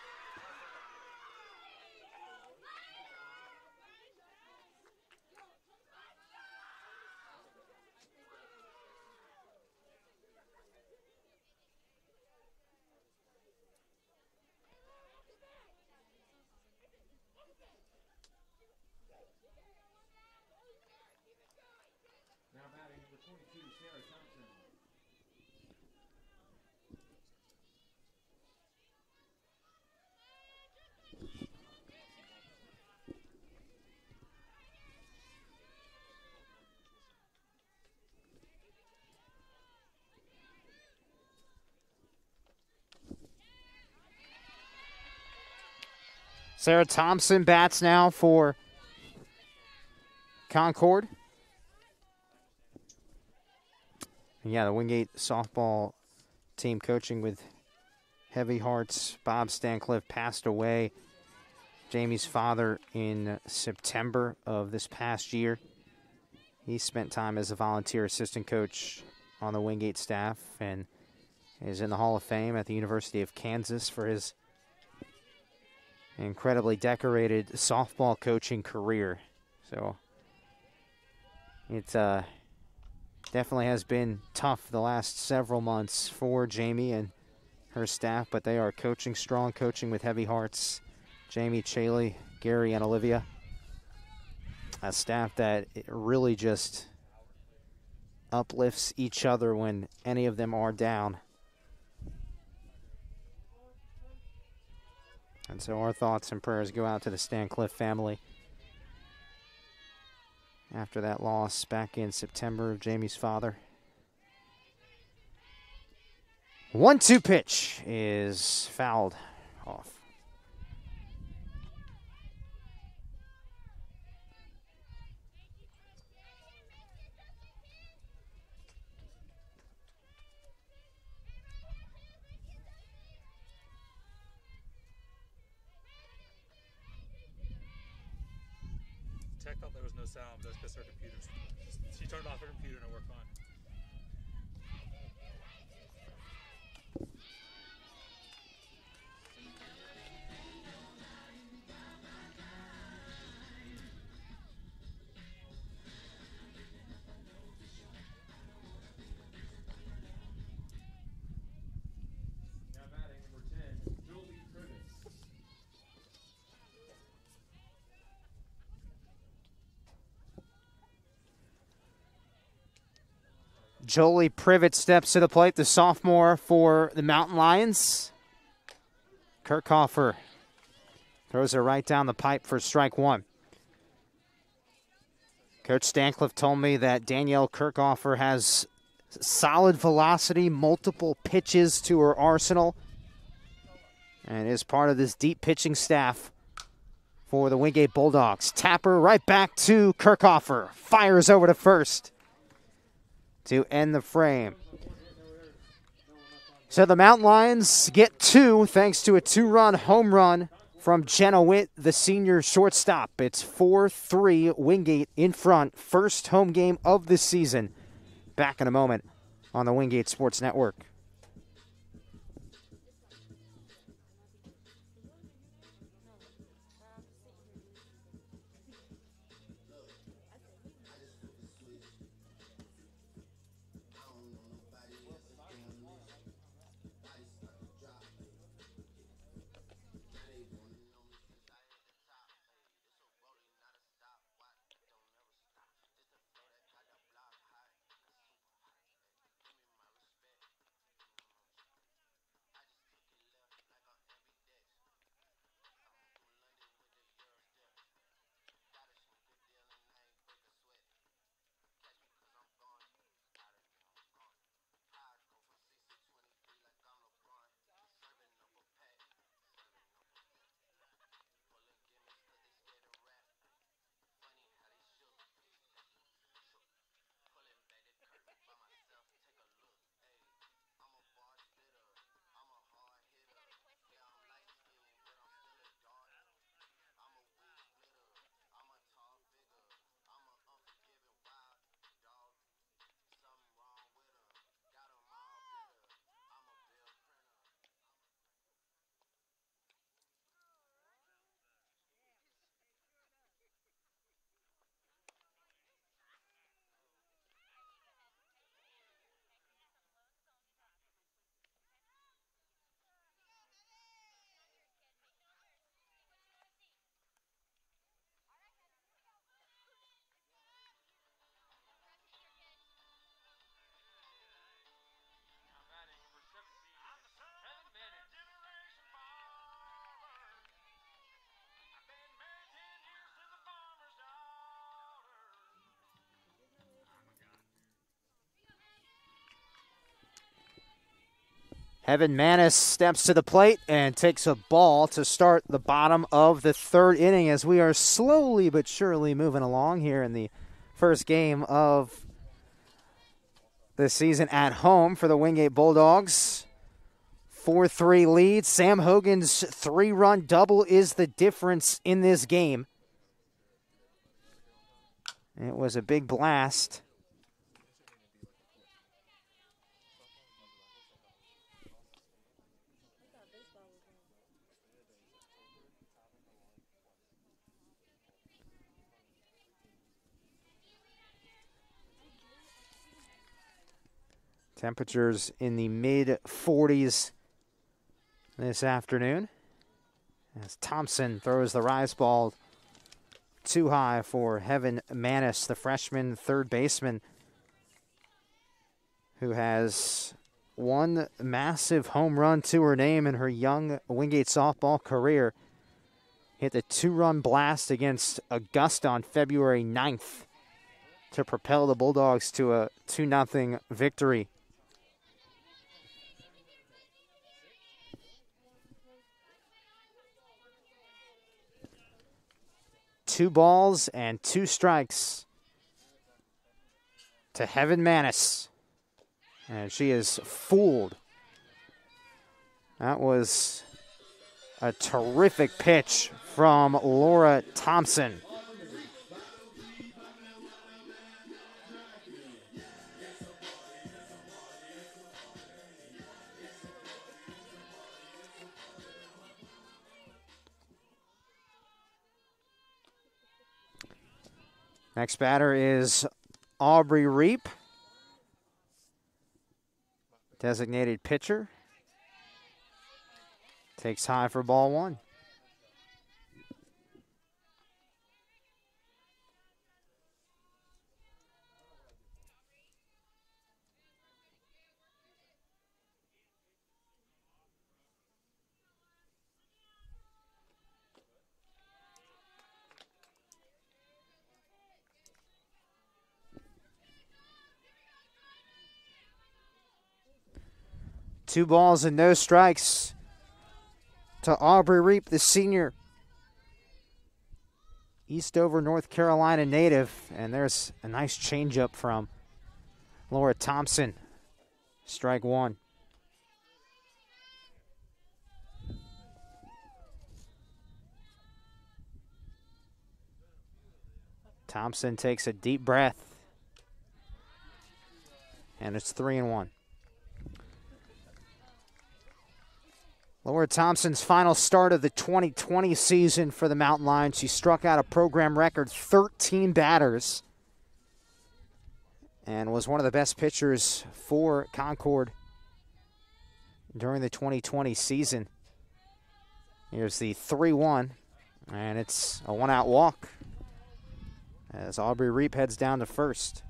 Sarah Thompson bats now for Concord. Yeah, the Wingate softball team coaching with heavy hearts. Bob Stancliffe passed away, Jamie's father, in September of this past year. He spent time as a volunteer assistant coach on the Wingate staff and is in the Hall of Fame at the University of Kansas for his incredibly decorated softball coaching career. So it uh, definitely has been tough the last several months for Jamie and her staff, but they are coaching strong, coaching with heavy hearts. Jamie, Chaley, Gary, and Olivia. A staff that really just uplifts each other when any of them are down. And so our thoughts and prayers go out to the Stancliffe family after that loss back in September of Jamie's father. one two pitch is fouled off. felt there was no sound, but that's because her computer. She turned off her computer and it worked fine. Now batting number ten, Jolie Privets. Jolie Privet steps to the plate, the sophomore for the Mountain Lions. Kirchhofer throws her right down the pipe for strike one. Coach Stancliffe told me that Danielle Kirchhofer has solid velocity, multiple pitches to her arsenal, and is part of this deep pitching staff for the Wingate Bulldogs. Tapper right back to Kirchhofer. Fires over to first to end the frame. So the Mountain Lions get two thanks to a two-run home run from Jenna Witt, the senior shortstop. It's four three Wingate in front. First home game of the season. Back in a moment on the Wingate Sports Network. Heaven Manis steps to the plate and takes a ball to start the bottom of the third inning as we are slowly but surely moving along here in the first game of the season at home for the Wingate Bulldogs. four three lead. Sam Hogan's three-run double is the difference in this game. It was a big blast. Temperatures in the mid forties this afternoon as Thompson throws the rise ball too high for Heaven Manis, the freshman third baseman who has one massive home run to her name in her young Wingate softball career. Hit the two-run blast against Augusta on February ninth to propel the Bulldogs to a two nothing victory. Two balls and two strikes to Heaven Manis. And she is fooled. That was a terrific pitch from Laura Thompson. Next batter is Aubrey Reap, designated pitcher. Takes high for ball one. Two balls and no strikes to Aubrey Reap, the senior Eastover, North Carolina native. And there's a nice changeup from Laura Thompson. Strike one. Thompson takes a deep breath. And it's three and one. Laura Thompson's final start of the twenty twenty season for the Mountain Lions. She struck out a program record thirteen batters and was one of the best pitchers for Concord during the twenty twenty season. Here's the three one, and it's a one-out walk as Aubrey Reap heads down to first.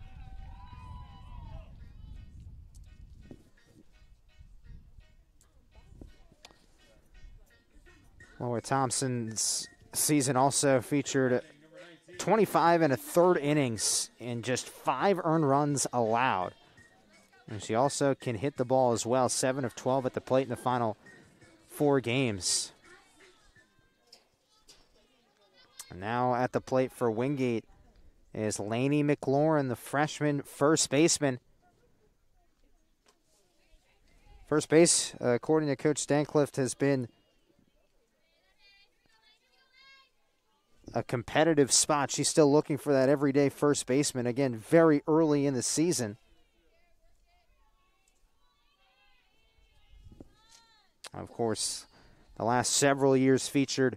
Laura Thompson's season also featured twenty-five and a third innings and just five earned runs allowed. And she also can hit the ball as well, seven of twelve at the plate in the final four games. And now at the plate for Wingate is Lainey McLaurin, the freshman first baseman. First base, uh, according to Coach Stancliff, has been a competitive spot. She's still looking for that everyday first baseman. Again, very early in the season. Of course, the last several years featured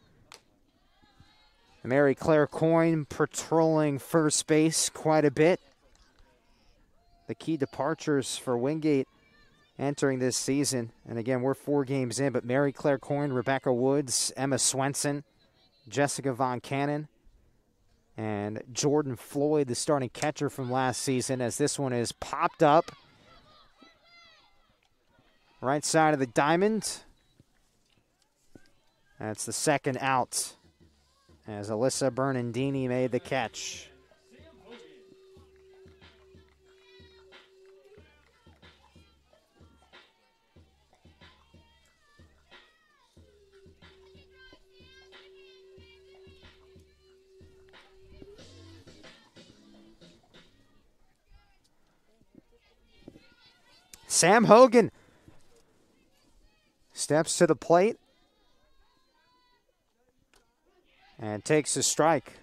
Mary Claire Coyne patrolling first base quite a bit. The key departures for Wingate entering this season, and again, we're four games in, but Mary Claire Coyne, Rebecca Woods, Emma Swenson, Jessica Von Cannon, and Jordan Floyd, the starting catcher from last season, as this one is popped up. Right side of the diamond. That's the second out as Alyssa Bernardini made the catch. Sam Hogan steps to the plate and takes a strike.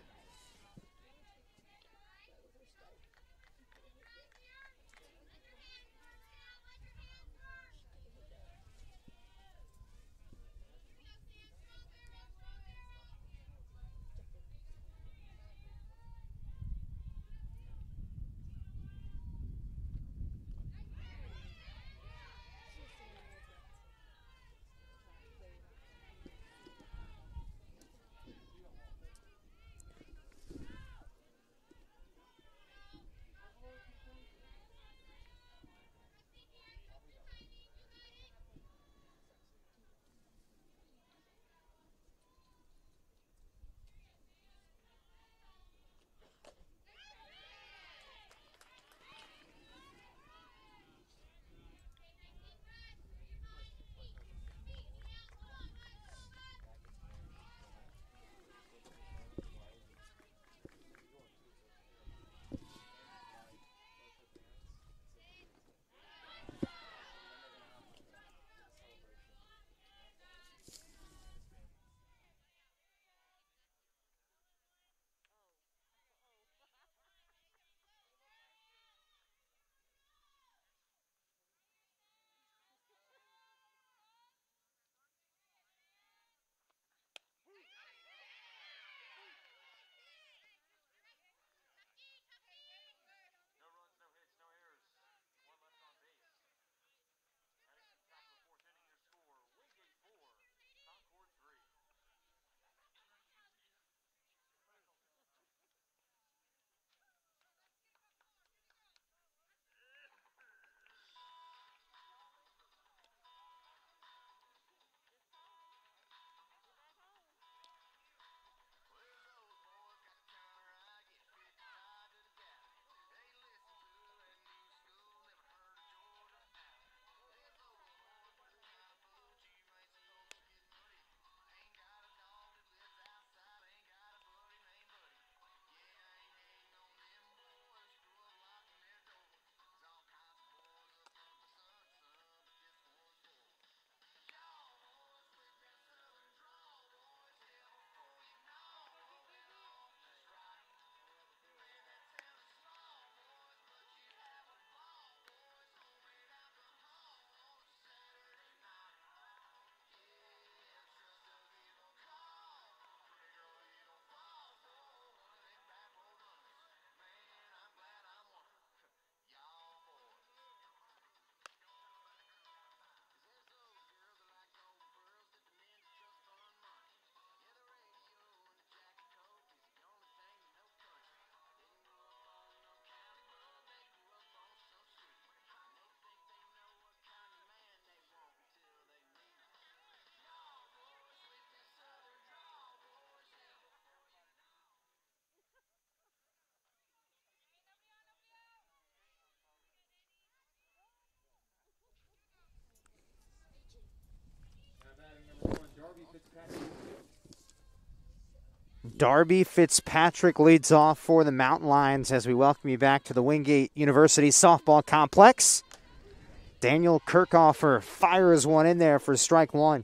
Darby Fitzpatrick leads off for the Mountain Lions as we welcome you back to the Wingate University Softball Complex. Daniel Kirkoffer fires one in there for strike one.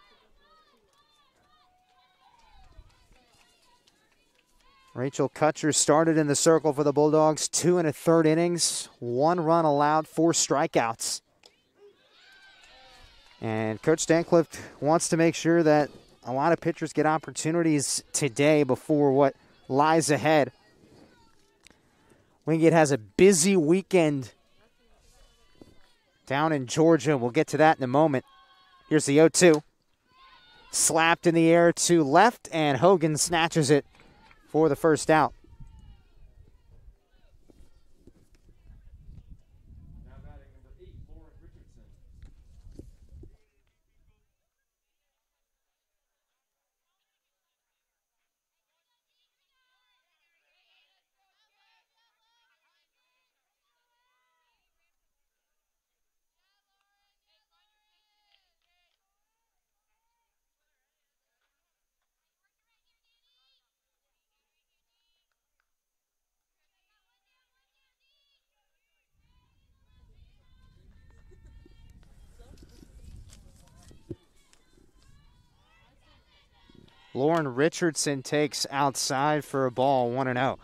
Rachel Kutcher started in the circle for the Bulldogs, two and a third innings, one run allowed, four strikeouts. And Coach Stancliffe wants to make sure that a lot of pitchers get opportunities today before what lies ahead. Wingate has a busy weekend down in Georgia. We'll get to that in a moment. Here's the oh two. Slapped in the air to left, and Hogan snatches it for the first out. Now batting number eight, Lauren Richardson. Lauren Richardson takes outside for a ball, one and oh.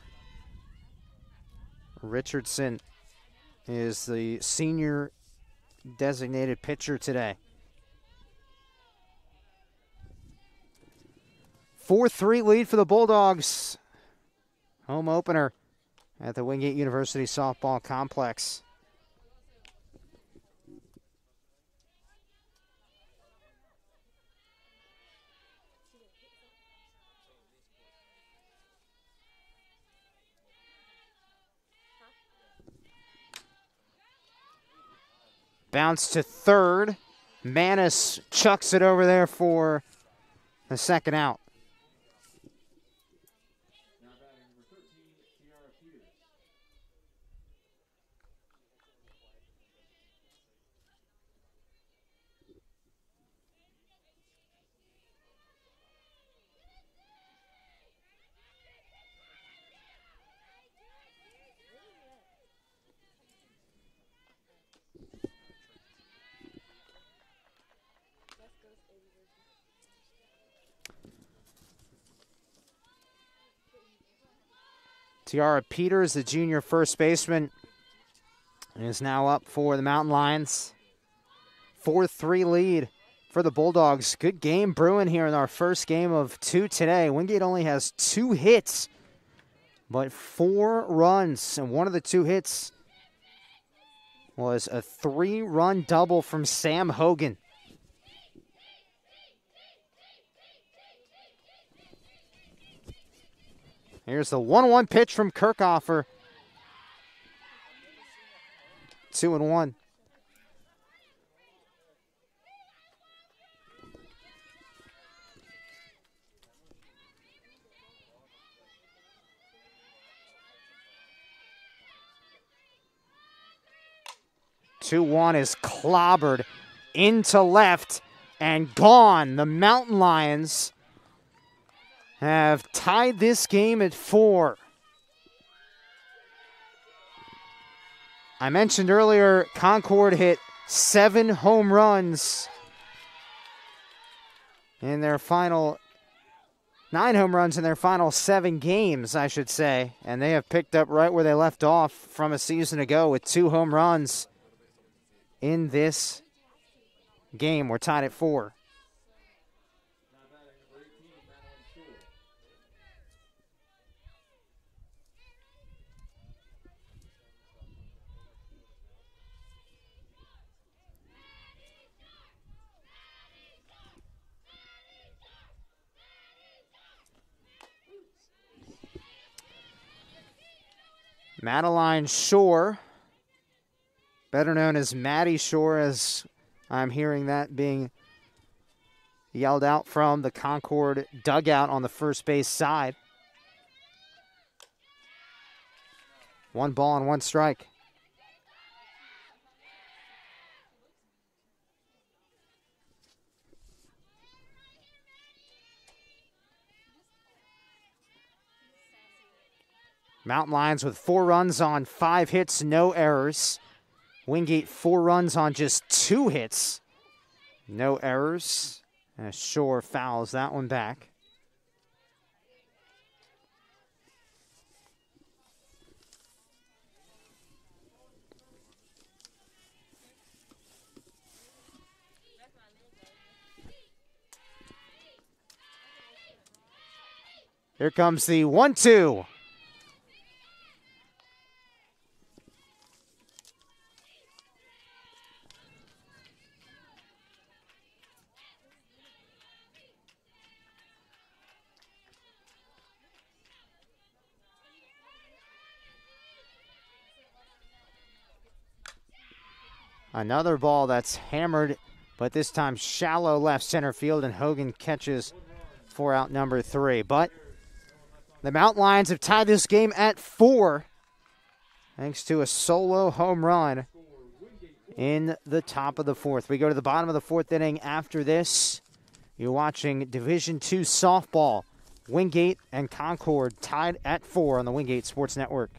Richardson is the senior designated pitcher today. four three lead for the Bulldogs. Home opener at the Wingate University Softball Complex. Bounce to third. Manis chucks it over there for the second out. Now batting number thirteen, Tiara Peters. Tiara Peters, the junior first baseman, is now up for the Mountain Lions. four three lead for the Bulldogs. Good game brewing here in our first game of two today. Wingate only has two hits, but four runs. And one of the two hits was a three-run double from Sam Hogan. Here's the one one pitch from Kirkoffer. Two and one. two one is clobbered into left and gone. The Mountain Lions have tied this game at four. I mentioned earlier, Concord hit seven home runs in their final, nine home runs in their final seven games, I should say. And they have picked up right where they left off from a season ago with two home runs in this game. We're tied at four. Madeline Shore, better known as Maddie Shore, as I'm hearing that being yelled out from the Concord dugout on the first base side. One ball and one strike. Mountain Lions with four runs on five hits, no errors. Wingate four runs on just two hits, no errors. As Shore fouls that one back. Here comes the one two. Another ball that's hammered, but this time shallow left center field, and Hogan catches for out number three. But the Mountain Lions have tied this game at four thanks to a solo home run in the top of the fourth. We go to the bottom of the fourth inning after this. You're watching Division two softball. Wingate and Concord tied at four on the Wingate Sports Network.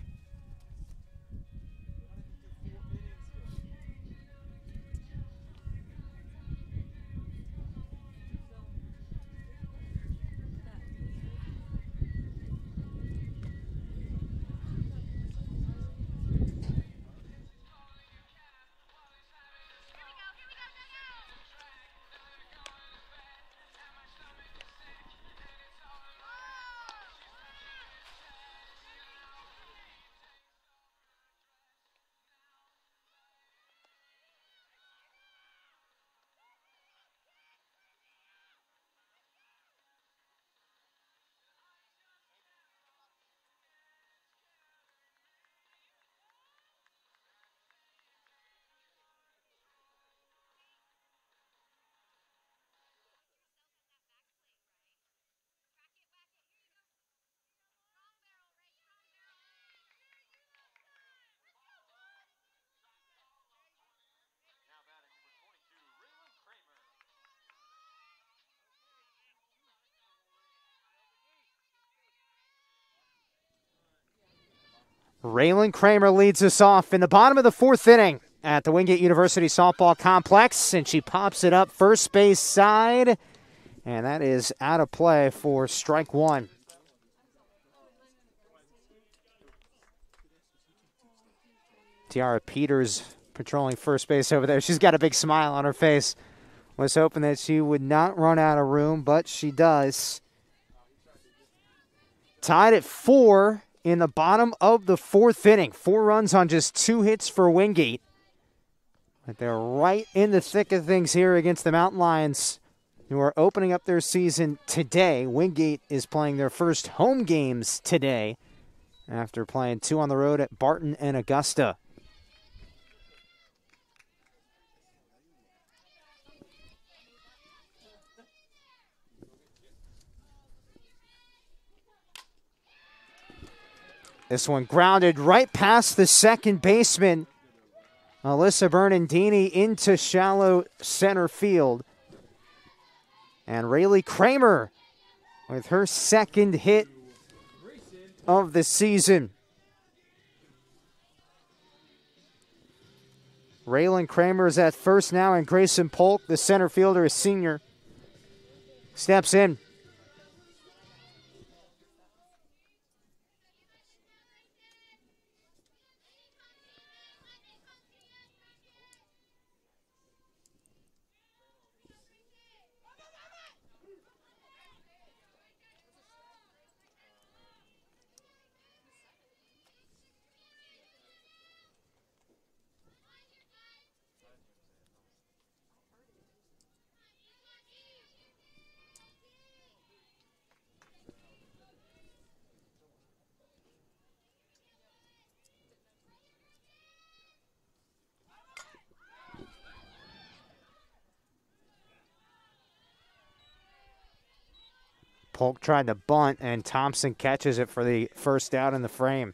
Raylan Kramer leads us off in the bottom of the fourth inning at the Wingate University Softball Complex, and she pops it up first base side, and that is out of play for strike one. Tiara Peters patrolling first base over there. She's got a big smile on her face. Was hoping that she would not run out of room, but she does. Tied at four in the bottom of the fourth inning. Four runs on just two hits for Wingate. But they're right in the thick of things here against the Mountain Lions, who are opening up their season today. Wingate is playing their first home games today after playing two on the road at Barton and Augusta. This one grounded right past the second baseman, Alyssa Bernardini, into shallow center field. And Rayleigh Kramer with her second hit of the season. Raylan Kramer is at first now, and Grayson Polk, the center fielder, a senior, steps in. Polk tried to bunt, and Thompson catches it for the first out in the frame.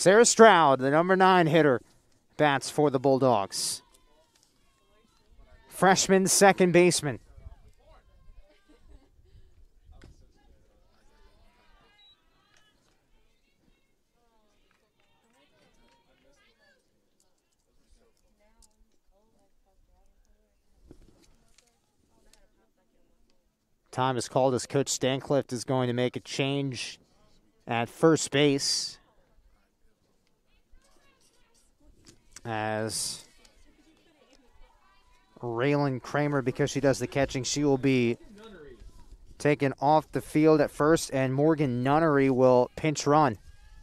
Sarah Stroud, the number nine hitter, bats for the Bulldogs. Freshman second baseman. Time is called as Coach Stancliff is going to make a change at first base. As Raylan Kramer, because she does the catching, she will be taken off the field at first, and Morgan Nunnery will pinch run.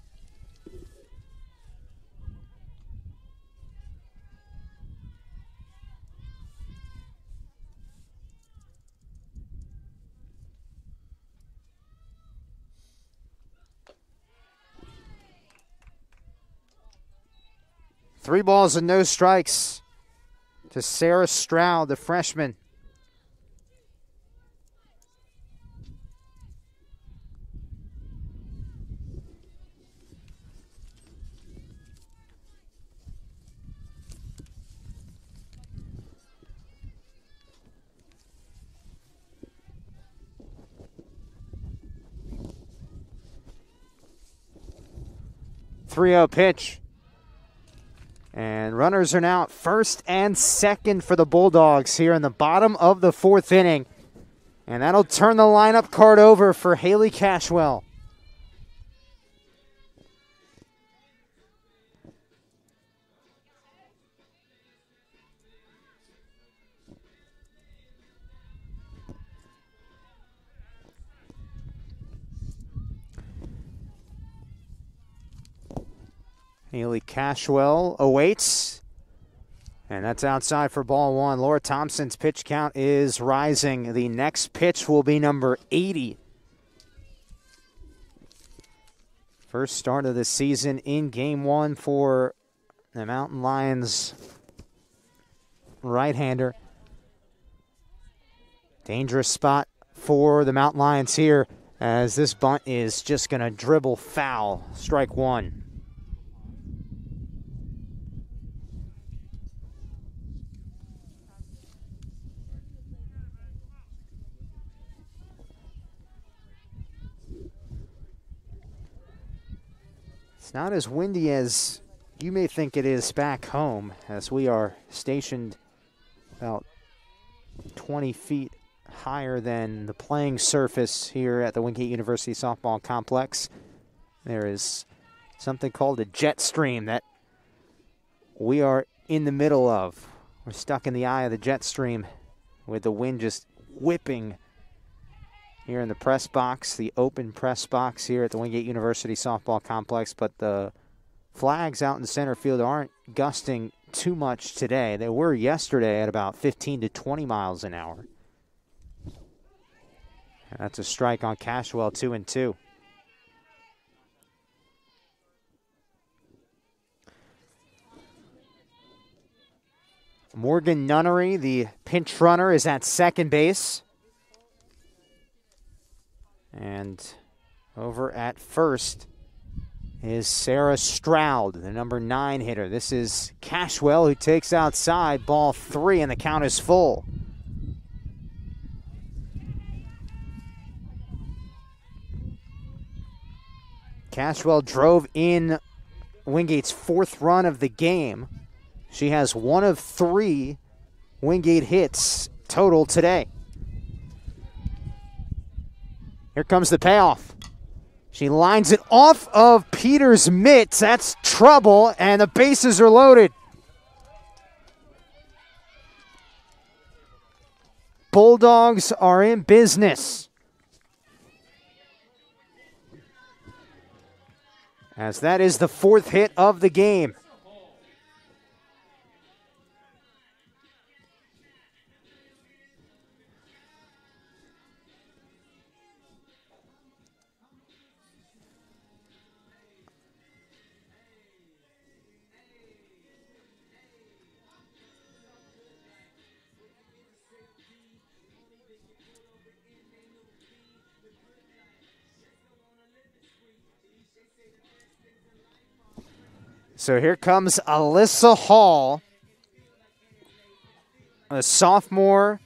Three balls and no strikes to Sarah Stroud, the freshman. three oh pitch. And runners are now at first and second for the Bulldogs here in the bottom of the fourth inning. And that'll turn the lineup card over for Haley Cashwell. Haley Cashwell awaits. And that's outside for ball one. Laura Thompson's pitch count is rising. The next pitch will be number eighty. First start of the season in game one for the Mountain Lions right-hander. Dangerous spot for the Mountain Lions here, as this bunt is just going to dribble foul. Strike one. It's not as windy as you may think it is back home, as we are stationed about twenty feet higher than the playing surface here at the Wingate University Softball Complex. There is something called a jet stream that we are in the middle of. We're stuck in the eye of the jet stream with the wind just whipping here in the press box, the open press box here at the Wingate University Softball Complex, but the flags out in center field aren't gusting too much today. They were yesterday at about fifteen to twenty miles an hour. And that's a strike on Cashwell, two and two. Morgan Nunnery, the pinch runner, is at second base. And over at first is Sarah Stroud, the number nine hitter. This is Cashwell, who takes outside, ball three, and the count is full. Cashwell drove in Wingate's fourth run of the game. She has one of three Wingate hits total today. Here comes the payoff. She lines it off of Peters' mitts. That's trouble, and the bases are loaded. Bulldogs are in business, as that is the fourth hit of the game. So here comes Alyssa Hall, a sophomore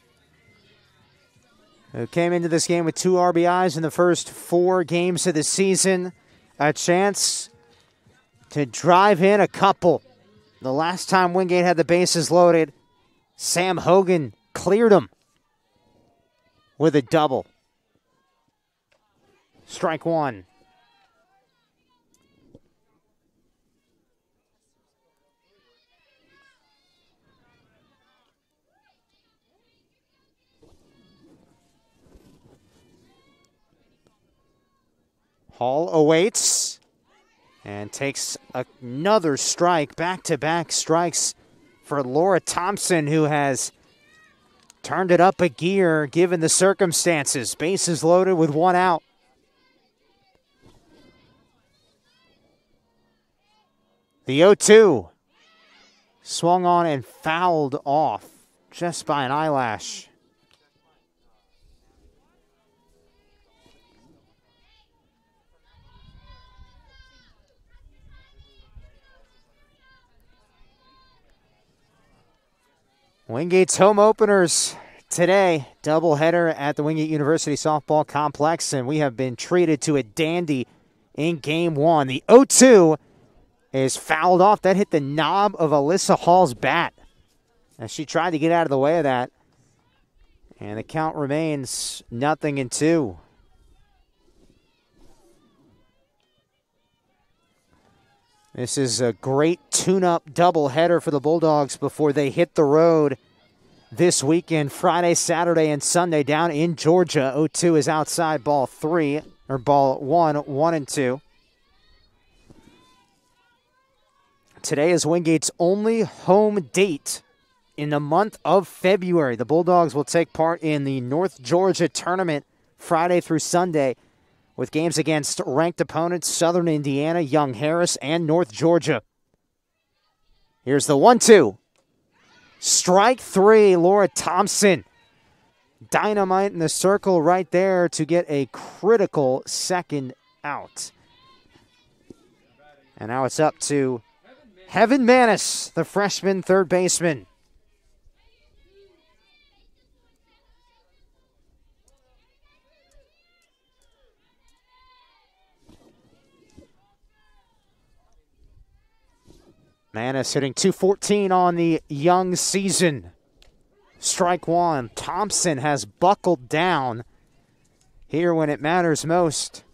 who came into this game with two R B Is in the first four games of the season. A chance to drive in a couple. The last time Wingate had the bases loaded, Sam Hogan cleared them with a double. Strike one. Hall awaits and takes another strike, back-to-back strikes for Laura Thompson, who has turned it up a gear given the circumstances. Bases loaded with one out. The oh two swung on and fouled off just by an eyelash. Wingate's home openers today, doubleheader at the Wingate University Softball Complex, and we have been treated to a dandy in game one. The oh two is fouled off. That hit the knob of Alyssa Hall's bat as she tried to get out of the way of that. And the count remains nothing in two. This is a great tune-up doubleheader for the Bulldogs before they hit the road this weekend, Friday, Saturday, and Sunday down in Georgia. oh two is outside ball three, or ball one, one and two. Today is Wingate's only home date in the month of February. The Bulldogs will take part in the North Georgia tournament Friday through Sunday, with games against ranked opponents Southern Indiana, Young Harris, and North Georgia. Here's the one two. Strike three, Laura Thompson. Dynamite in the circle right there to get a critical second out. And now it's up to Heaven Manis, the freshman third baseman. Manis hitting two fourteen on the young season. Strike one. Thompson has buckled down here when it matters most.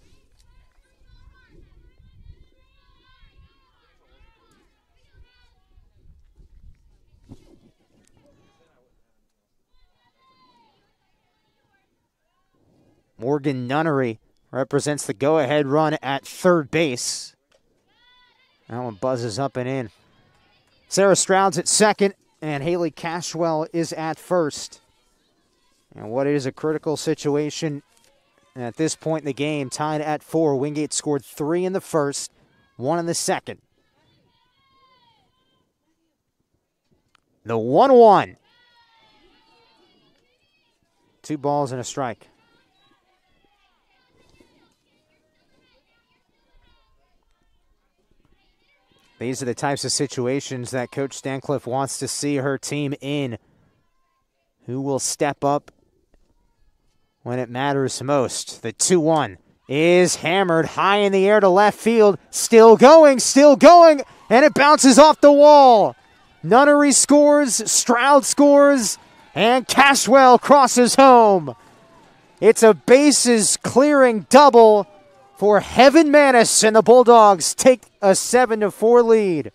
Morgan Nunnery represents the go-ahead run at third base. That one buzzes up and in. Sarah Stroud's at second, and Haley Cashwell is at first. And what is a critical situation at this point in the game, tied at four. Wingate scored three in the first, one in the second. The one one. Two balls and a strike. These are the types of situations that Coach Stancliffe wants to see her team in. Who will step up when it matters most? The two one is hammered high in the air to left field. Still going, still going, and it bounces off the wall. Nunnery scores, Stroud scores, and Cashwell crosses home. It's a bases-clearing double for Heaven Manis, and the Bulldogs take a seven to four lead.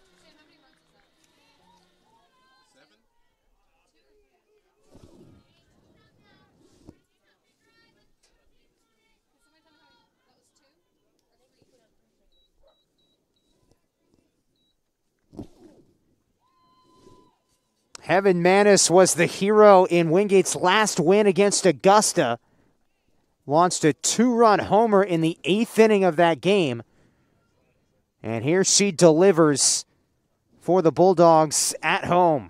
Heaven Manis was the hero in Wingate's last win against Augusta. Launched a two-run homer in the eighth inning of that game. And here she delivers for the Bulldogs at home.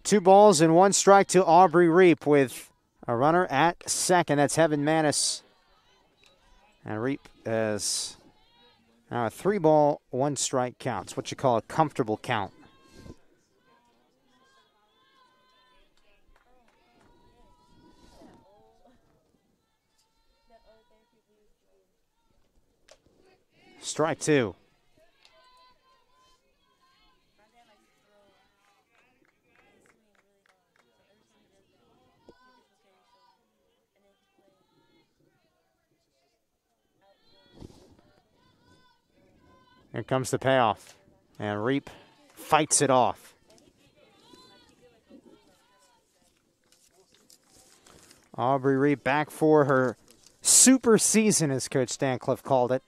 Two balls and one strike to Aubrey Reap with a runner at second. That's Heaven Manis. And Reap has now a three ball, one strike count. It's what you call a comfortable count. Strike two. Here comes the payoff. And Reap fights it off. Aubrey Reap back for her super season, as Coach Stancliffe called it.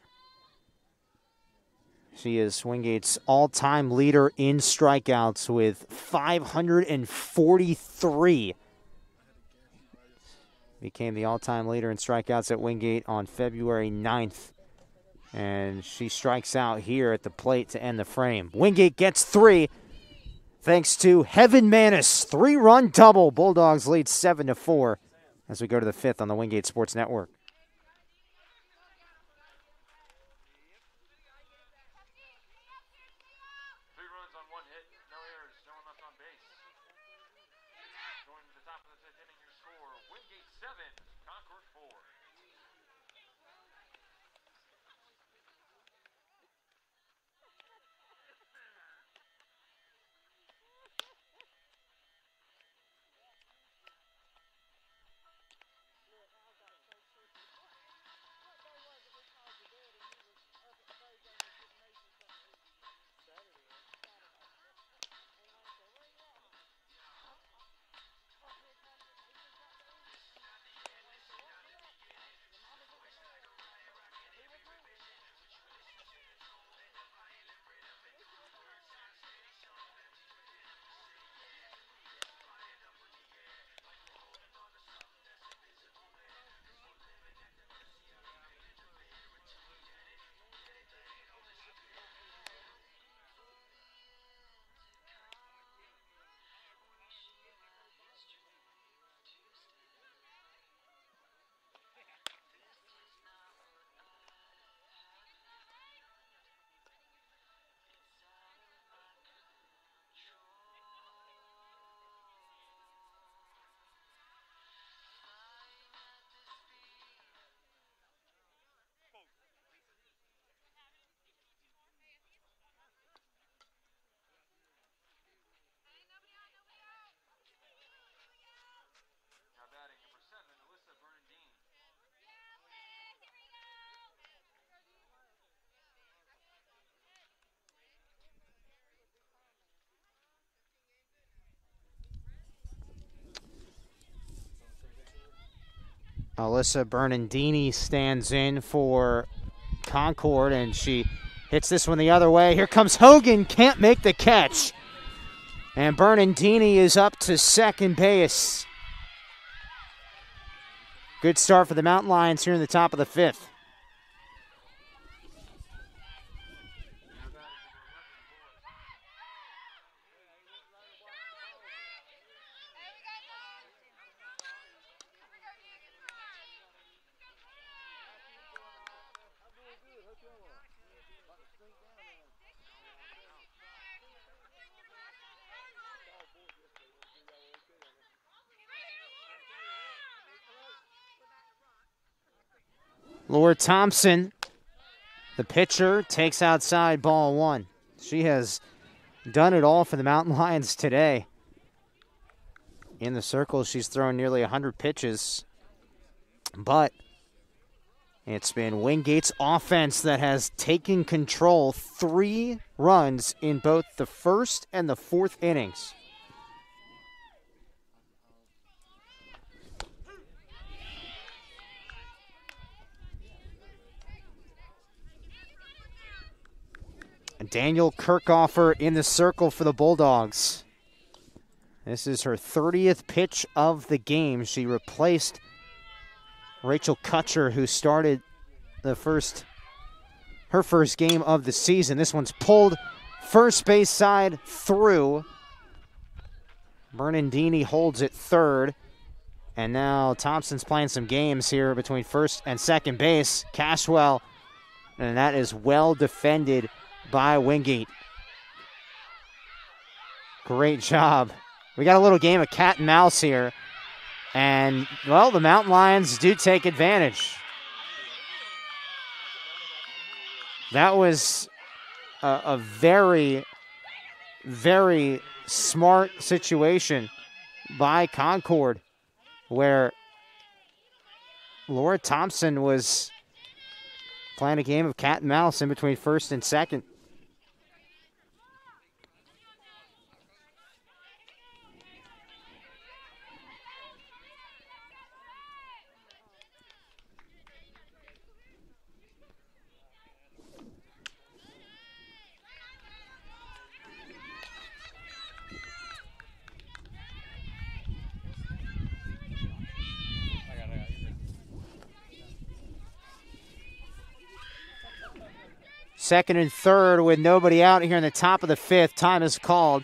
She is Wingate's all-time leader in strikeouts with five hundred forty-three. Became the all-time leader in strikeouts at Wingate on February ninth. And she strikes out here at the plate to end the frame. Wingate gets three thanks to Heaven Manis. Three-run double. Bulldogs lead seven to four as we go to the fifth on the Wingate Sports Network. Three runs on one hit, no errors, no one left on base. Going to the top of the fifth inning, your score, Wingate seven, Concord four. Alyssa Bernardini stands in for Concord, and she hits this one the other way. Here comes Hogan, can't make the catch. And Bernardini is up to second base. Good start for the Mountain Lions here in the top of the fifth. Laura Thompson, the pitcher, takes outside ball one. She has done it all for the Mountain Lions today. In the circle, she's thrown nearly one hundred pitches. But it's been Wingate's offense that has taken control. Three runs in both the first and the fourth innings. Daniel Kirkoffer in the circle for the Bulldogs. This is her thirtieth pitch of the game. She replaced Rachel Kutcher, who started the first, her first game of the season. This one's pulled first base side through. Bernardini holds it third. And now Thompson's playing some games here between first and second base. Cashwell, and that is well defended by Wingate. Great job. We got a little game of cat and mouse here. And, well, the Mountain Lions do take advantage. That was a, a very, very smart situation by Concord, where Laura Thompson was playing a game of cat and mouse in between first and second. Second and third with nobody out here in the top of the fifth. Time is called.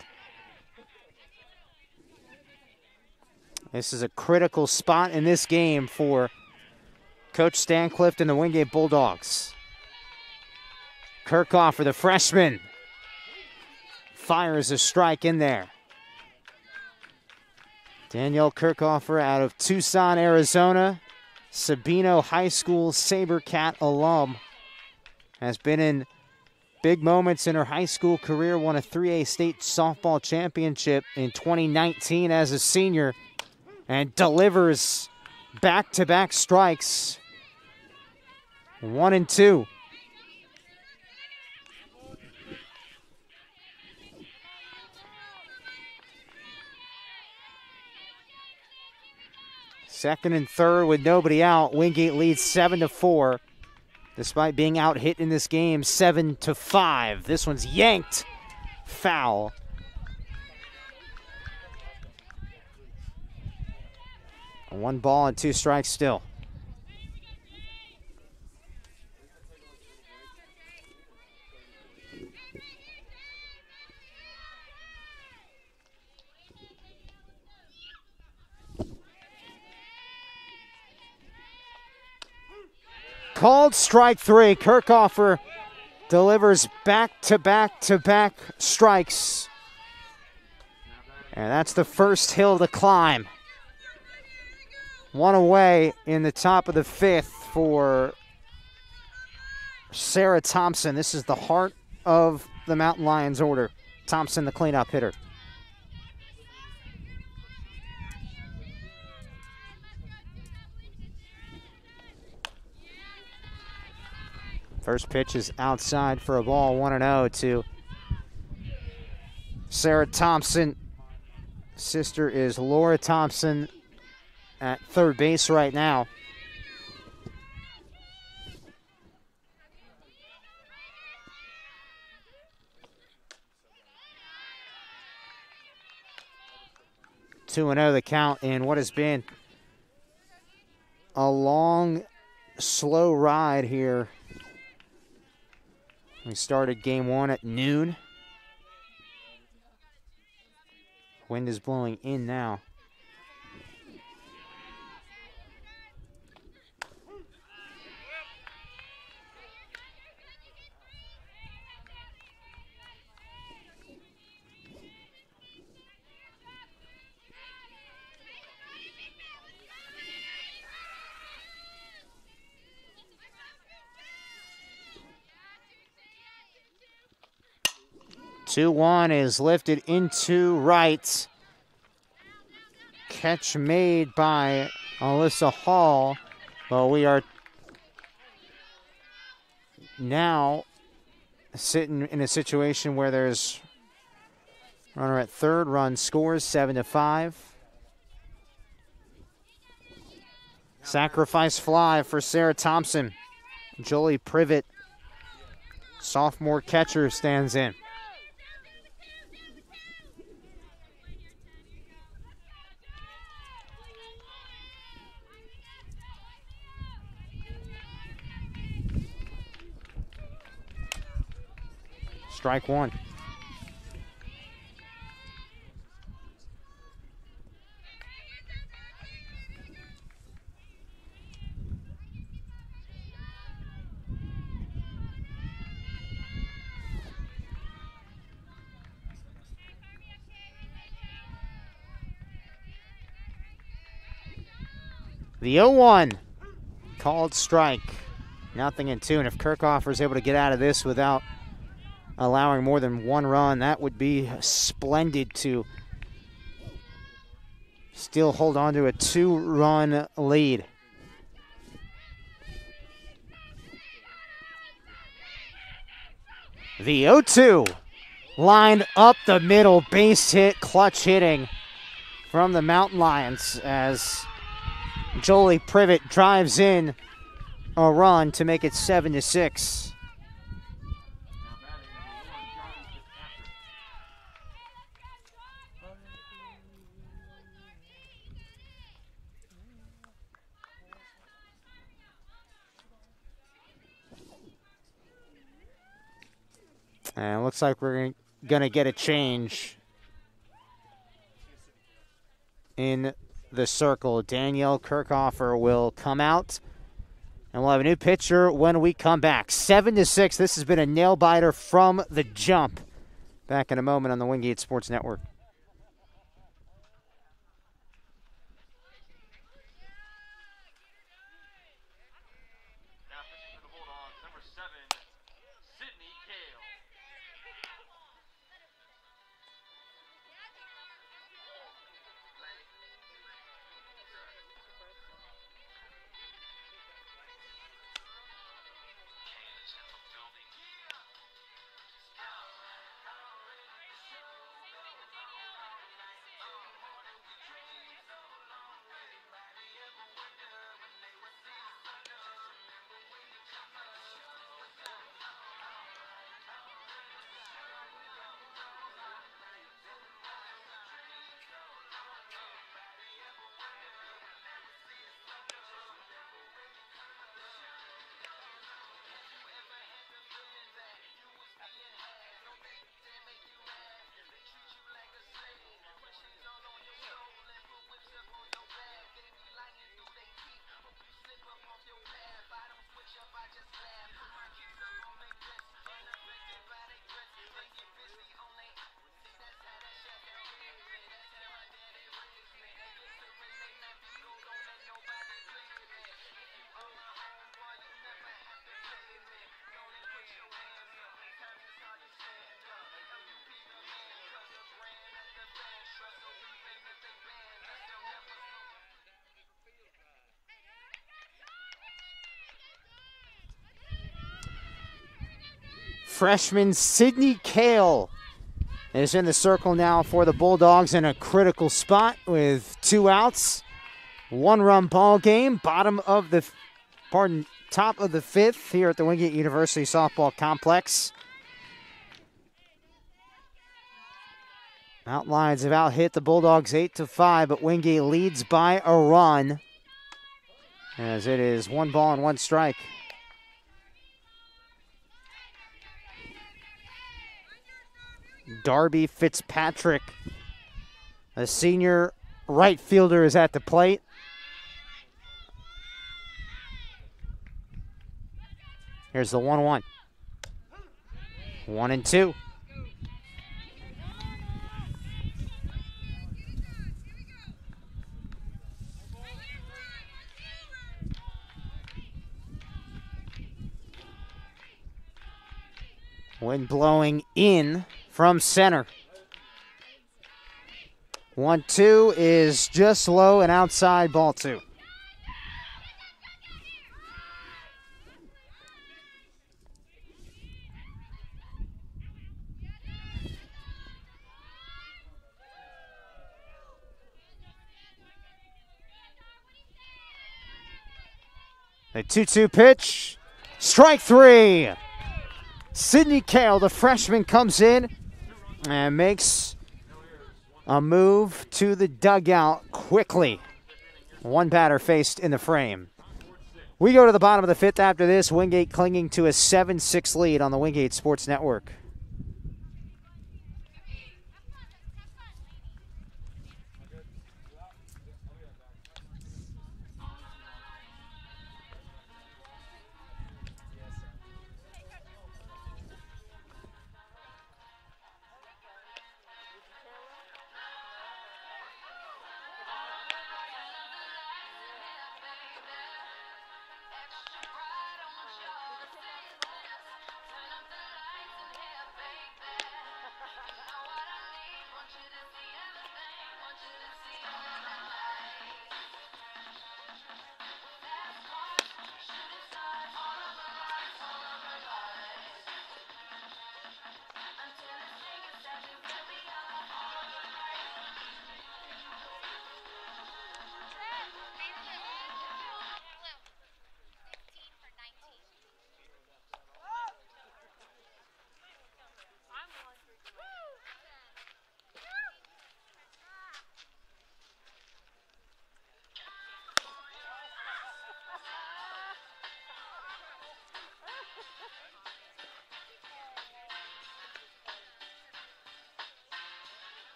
This is a critical spot in this game for Coach Stancliffe and the Wingate Bulldogs. Kirchhofer, the freshman, fires a strike in there. Danielle Kirchhofer out of Tucson, Arizona, Sabino High School SaberCat alum. Has been in big moments in her high school career, won a three A state softball championship in twenty nineteen as a senior, and delivers back-to-back strikes. One and two. Second and third with nobody out. Wingate leads seven to four. Despite being out hit in this game, seven to five. This one's yanked. Foul. One ball and two strikes still. Called strike three. Kirchhofer delivers back-to-back-to-back strikes. And that's the first hill to climb. One away in the top of the fifth for Sarah Thompson. This is the heart of the Mountain Lions order. Thompson, the cleanup hitter. First pitch is outside for a ball, one and oh to Sarah Thompson. Sister is Laura Thompson at third base right now. two and oh the count in what has been a long, slow ride here. We started game one at noon. Wind is blowing in now. two one is lifted into right. Catch made by Alyssa Hall. Well, we are now sitting in a situation where there's runner at third, run scores seven to five. Sacrifice fly for Sarah Thompson. Jolie Privet, sophomore catcher, stands in. Strike one. The oh one called strike. Nothing in two. And if Kirchhoffer's able to get out of this without allowing more than one run, that would be splendid to still hold on to a two-run lead. The oh two lined up the middle, base hit, clutch hitting from the Mountain Lions as Jolie Privet drives in a run to make it seven to six. And it looks like we're going to get a change in the circle. Danielle Kirchhoffer will come out, and we'll have a new pitcher when we come back. Seven to six. This has been a nail biter from the jump. Back in a moment on the Wingate Sports Network. Now pitching for the Bulldogs, number seven, Sydney Kale. Freshman Sydney Kale is in the circle now for the Bulldogs in a critical spot with two outs. One-run ball game, bottom of the, pardon, top of the fifth here at the Wingate University Softball Complex. Mountain Lions have out-hit the Bulldogs eight to five, but Wingate leads by a run as it is one ball and one strike. Darby Fitzpatrick, a senior right fielder, is at the plate. Here's the one one. One and two. Wind blowing in from center. One two is just low and outside, ball two. A two two pitch. Strike three. Sydney Kale, the freshman, comes in and makes a move to the dugout quickly. One batter faced in the frame. We go to the bottom of the fifth after this. Wingate clinging to a seven six lead on the Wingate Sports Network.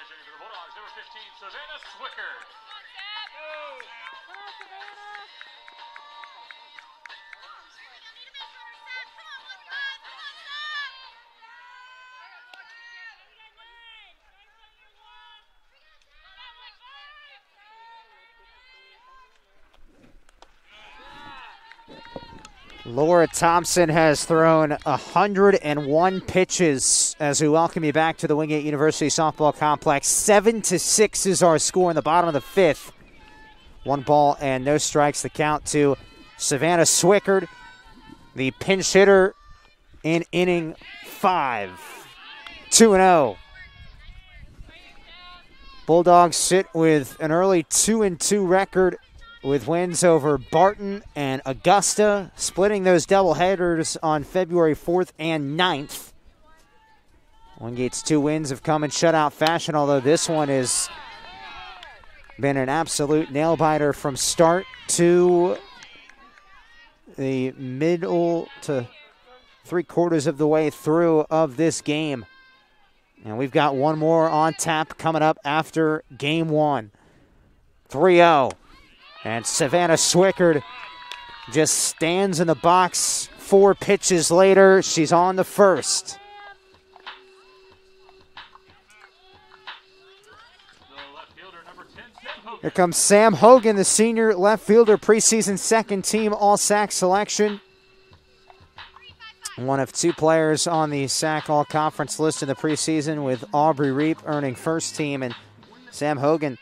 shooting for the Bulldogs, number fifteen, Savannah Swickard. Laura Thompson has thrown one hundred one pitches as we welcome you back to the Wingate University Softball Complex. Seven to six is our score in the bottom of the fifth. One ball and no strikes. The count to Savannah Swickard, the pinch hitter in inning five. two and oh. Bulldogs sit with an early two and two record, with wins over Barton and Augusta, splitting those doubleheaders on February fourth and ninth. Wingate's two wins have come in shutout fashion, although this one has been an absolute nail-biter from start to the middle to three quarters of the way through of this game. And we've got one more on tap coming up after game one. three oh. And Savannah Swickard just stands in the box. Four pitches later, she's on the first. Here comes Sam Hogan, the senior left fielder, preseason second team All-S A C selection. One of two players on the S A C All-Conference list in the preseason, with Aubrey Reap earning first team, and Sam Hogan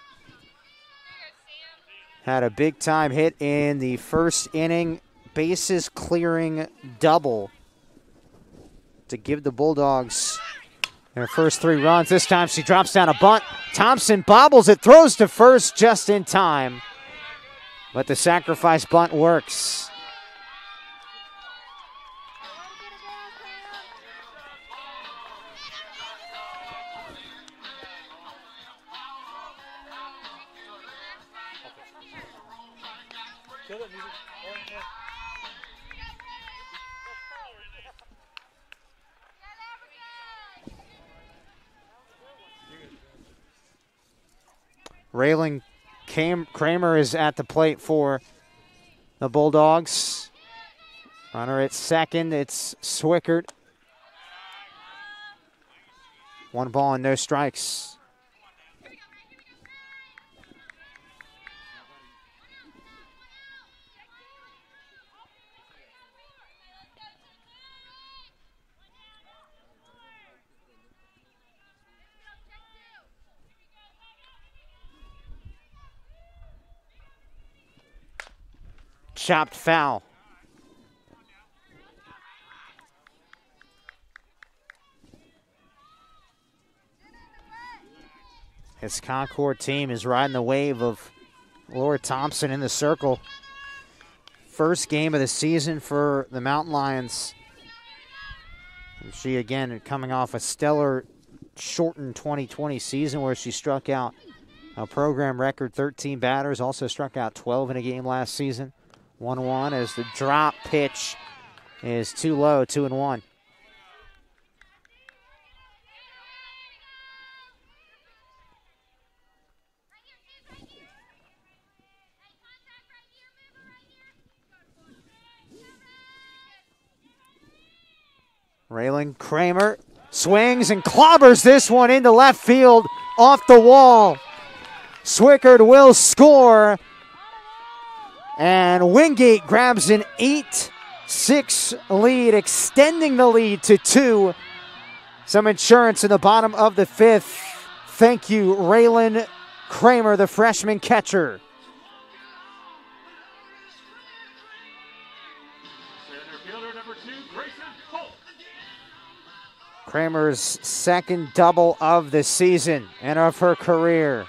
had a big-time hit in the first inning, bases clearing double to give the Bulldogs their first three runs. This time she drops down a bunt. Thompson bobbles it, throws to first just in time, but the sacrifice bunt works. Raylan Cam- Kramer is at the plate for the Bulldogs. Runner at second, it's Swickard. One ball and no strikes. Chopped foul. His Concord team is riding the wave of Laura Thompson in the circle. First game of the season for the Mountain Lions. And she, again, coming off a stellar shortened twenty twenty season where she struck out a program record thirteen batters, also struck out twelve in a game last season. one one as the drop pitch is too low, two and one. Raylan Kramer swings and clobbers this one into left field off the wall. Swickard will score. And Wingate grabs an eight six lead, extending the lead to two. Some insurance in the bottom of the fifth. Thank you, Raylan Kramer, the freshman catcher. Kramer's second double of the season and of her career.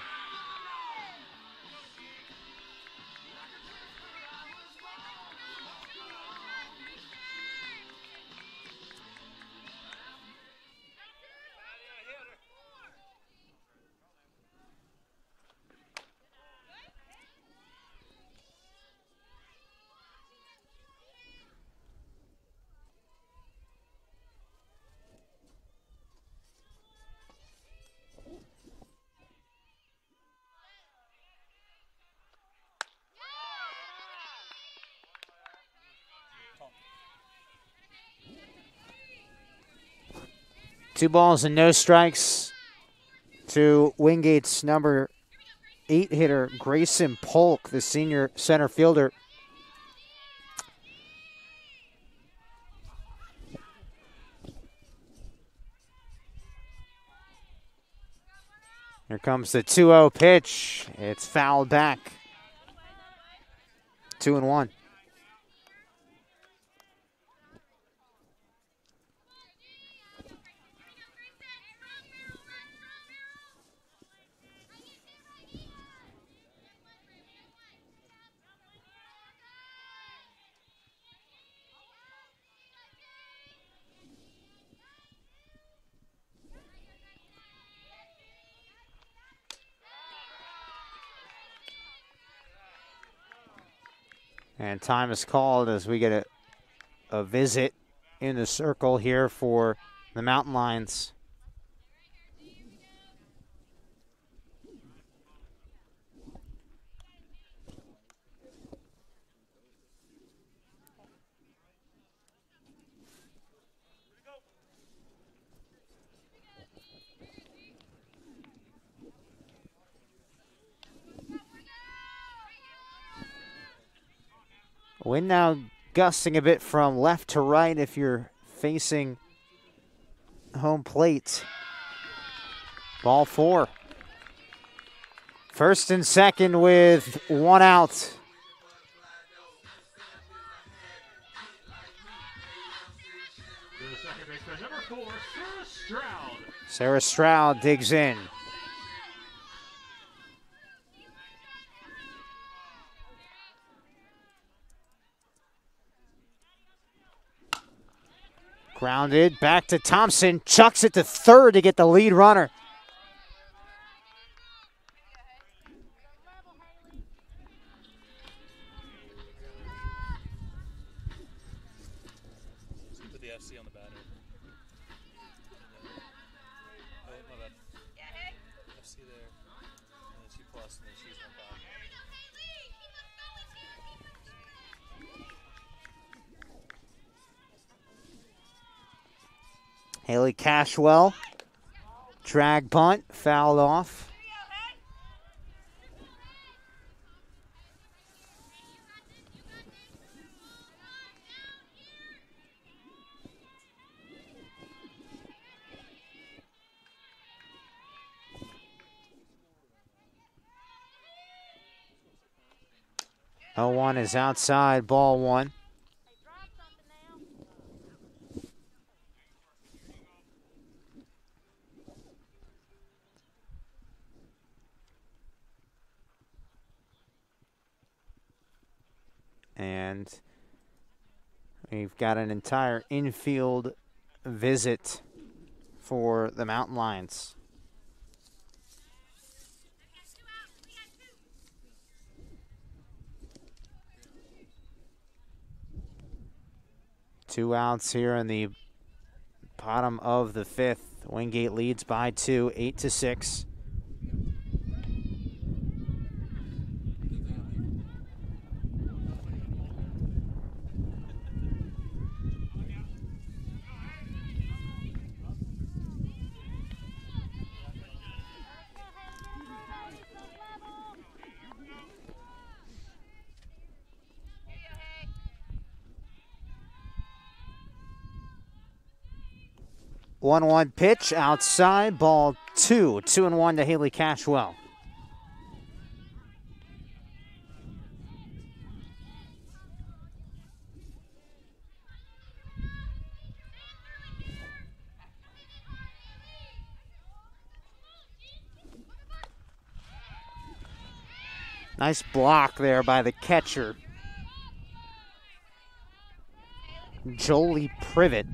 Two balls and no strikes to Wingate's number eight hitter, Grayson Polk, the senior center fielder. Here comes the two oh pitch. It's fouled back. Two and one. And time is called as we get a, a visit in the circle here for the Mountain Lions. Wind now gusting a bit from left to right if you're facing home plate. Ball four. First and second with one out. The second baseman, number four, Sarah Stroud. Sarah Stroud digs in. Grounded, back to Thompson, chucks it to third to get the lead runner. Put the F C on the batter. Oh, my bad. F C there, and then two plus, and then she's one back. Haley Cashwell, drag bunt, fouled off. oh one is outside, ball one. And we've got an entire infield visit for the Mountain Lions. Two outs here in the bottom of the fifth. Wingate leads by two, eight to six. one one pitch outside, ball two. two and one to Haley Cashwell. Nice block there by the catcher, Jolie Privet.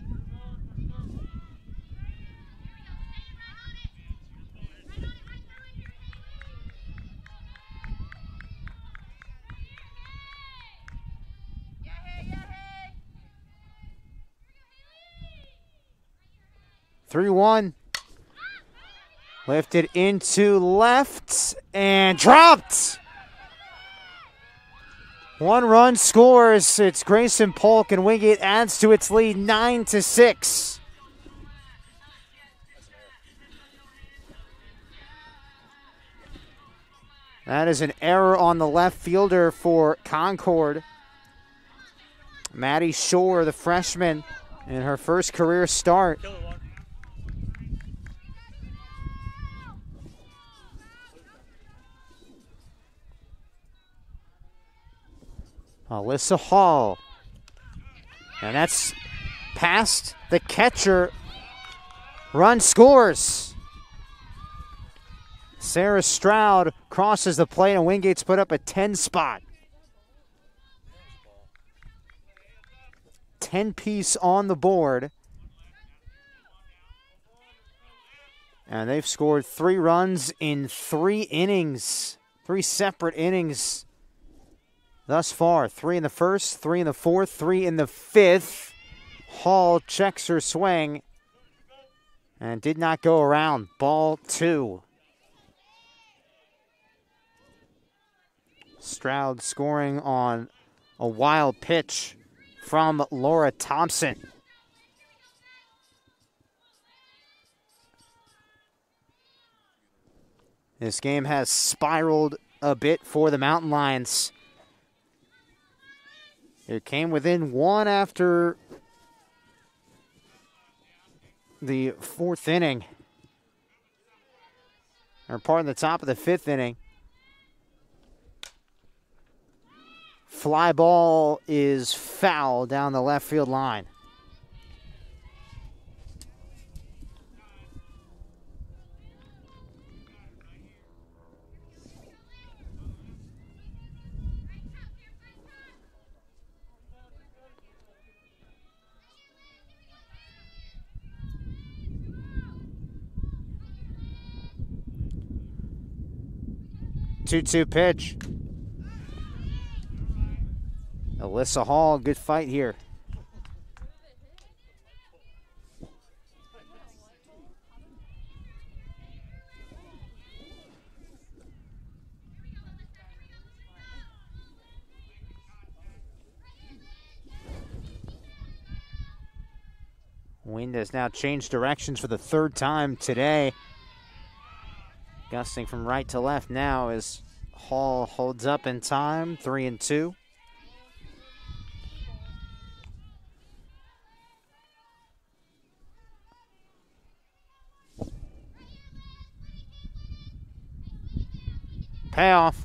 three one. Lifted into left and dropped. One run scores. It's Grayson Polk, and Wingate adds to its lead nine to six. That is an error on the left fielder for Concord. Maddie Shore, the freshman, in her first career start. Kill it, Lauren. Alyssa Hall. And that's past the catcher. Run scores. Sarah Stroud crosses the plate, and Wingate's put up a ten spot. ten piece on the board. And they've scored three runs in three innings, three separate innings thus far. Three in the first, three in the fourth, three in the fifth. Hall checks her swing and did not go around. Ball two. Stroud scoring on a wild pitch from Laura Thompson. This game has spiraled a bit for the Mountain Lions. It came within one after the fourth inning, or part of the top of the fifth inning. Fly ball is foul down the left field line. two two pitch. Alyssa Hall, good fight here. Wind has now changed directions for the third time today. Gusting from right to left now as Hall holds up in time, three and two. Payoff.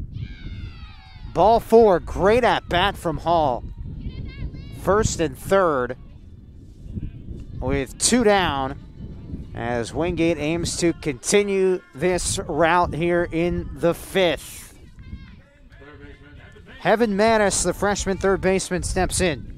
Ball four, great at bat from Hall. First and third with two down as Wingate aims to continue this route here in the fifth. Heaven Manis, the freshman third baseman, steps in.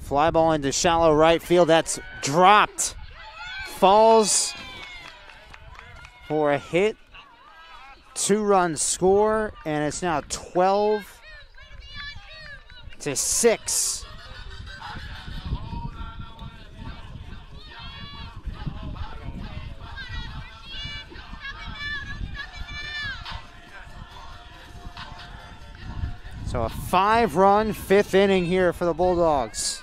Fly ball into shallow right field. That's dropped. Falls for a hit. Two-run score, and it's now twelve to six. So a five-run fifth inning here for the Bulldogs.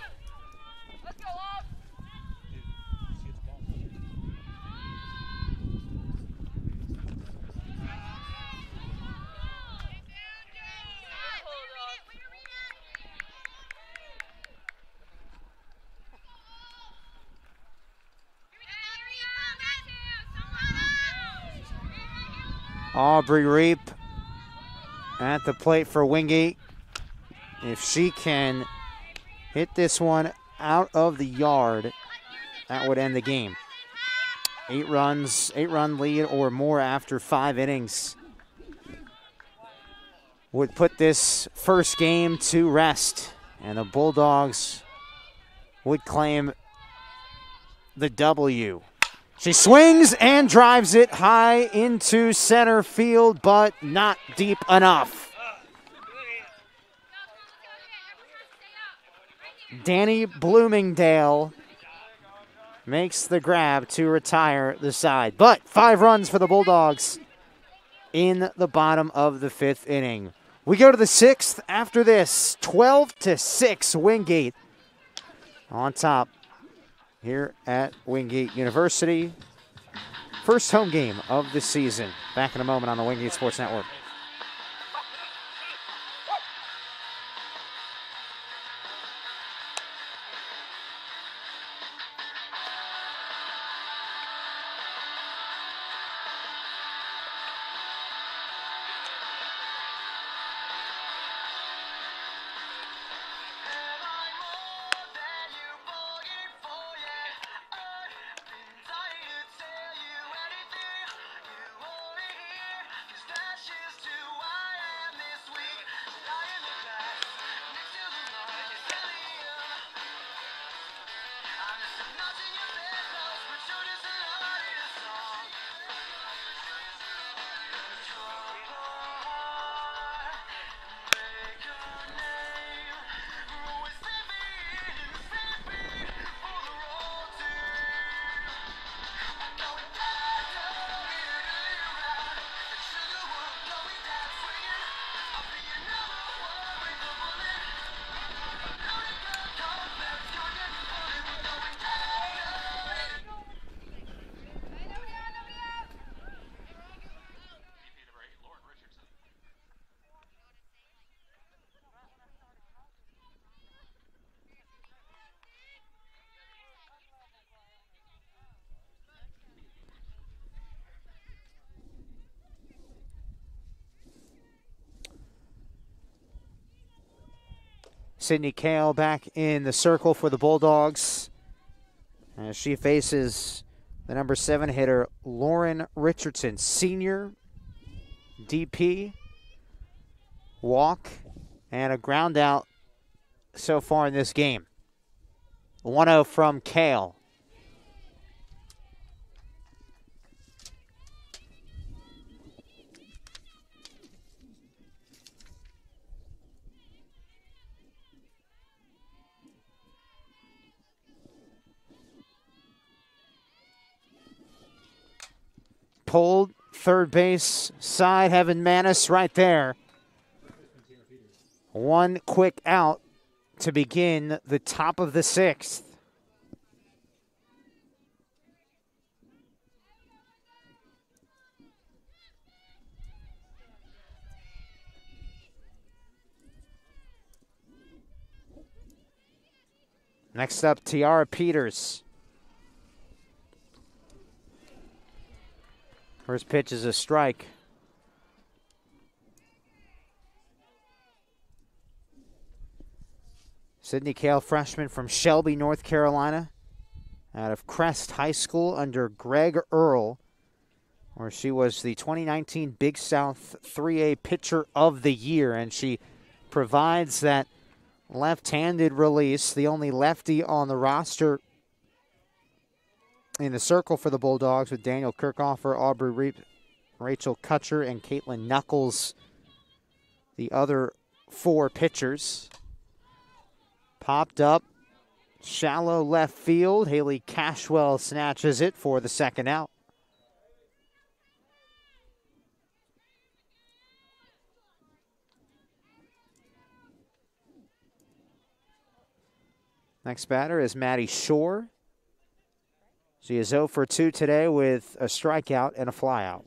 Aubrey Reap at the plate for Wingate. If she can hit this one out of the yard, that would end the game. Eight runs, eight run lead or more after five innings would put this first game to rest. And the Bulldogs would claim the W. She swings and drives it high into center field, but not deep enough. Danny Bloomingdale makes the grab to retire the side. But five runs for the Bulldogs in the bottom of the fifth inning. We go to the sixth after this. twelve to six, Wingate on top here at Wingate University. First home game of the season. Back in a moment on the Wingate Sports Network. Sydney Kale back in the circle for the Bulldogs as she faces the number seven hitter, Lauren Richardson, senior, D P, walk, and a ground out so far in this game. one oh from Kale. Pulled, third base side, Heaven Manis right there. One quick out to begin the top of the sixth. Next up, Tiara Peters. First pitch is a strike. Sydney Kale, freshman from Shelby, North Carolina, out of Crest High School under Greg Earl, where she was the twenty nineteen Big South three A Pitcher of the Year, and she provides that left-handed release, the only lefty on the roster in the circle for the Bulldogs, with Daniel Kirkoffer, Aubrey Reap, Rachel Kutcher, and Caitlin Knuckles, the other four pitchers. Popped up, shallow left field. Haley Cashwell snatches it for the second out. Next batter is Maddie Shore. She is oh for two today with a strikeout and a flyout.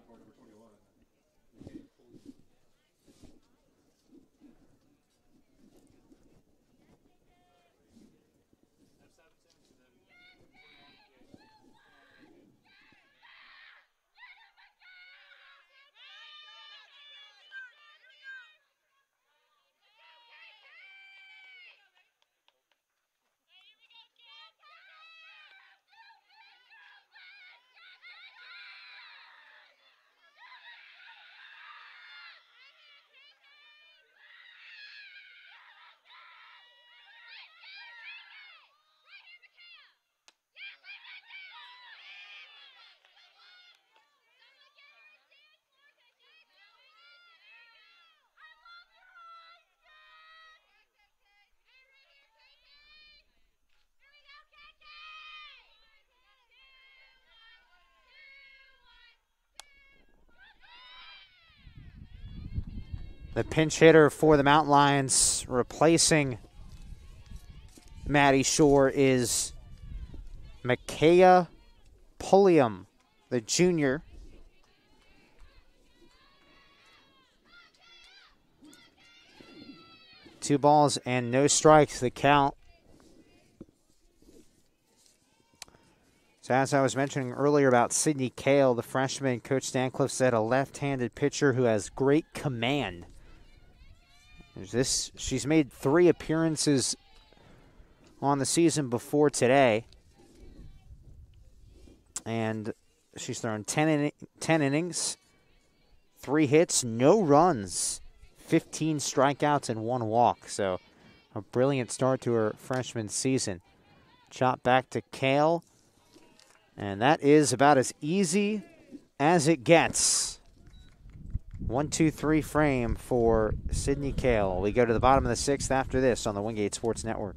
The pinch hitter for the Mountain Lions, replacing Maddie Shore, is Micaiah Pulliam, the junior. Two balls and no strikes, the count. So as I was mentioning earlier about Sydney Kale, the freshman, Coach Stancliffe said a left-handed pitcher who has great command. There's this, she's made three appearances on the season before today. And she's thrown ten, in, ten innings, three hits, no runs, fifteen strikeouts, and one walk. So a brilliant start to her freshman season. Chop back to Kale. And that is about as easy as it gets. One, two, three frame for Sydney Kale. We go to the bottom of the sixth after this on the Wingate Sports Network.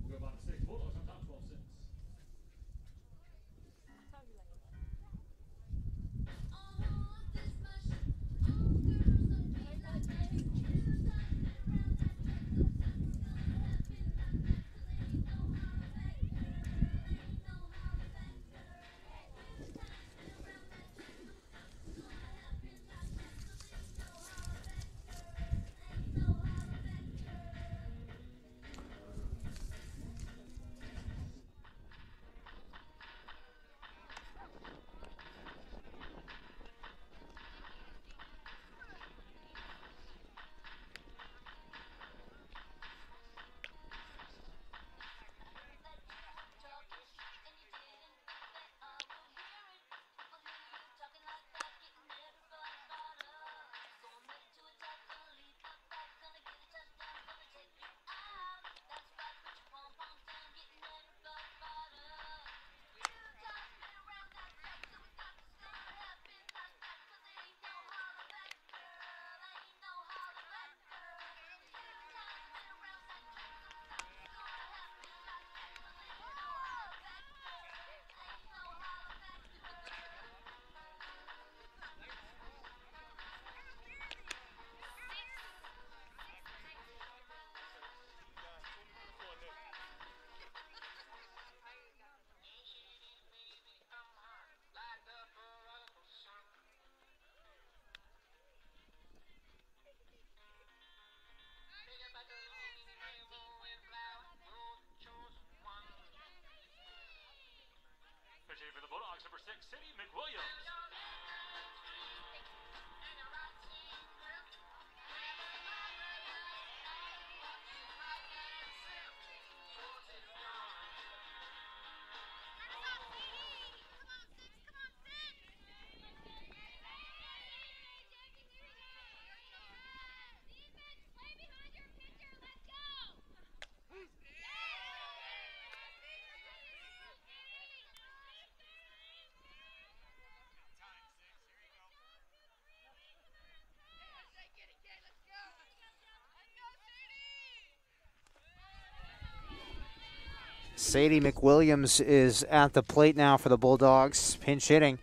Sadie McWilliams is at the plate now for the Bulldogs, pinch hitting.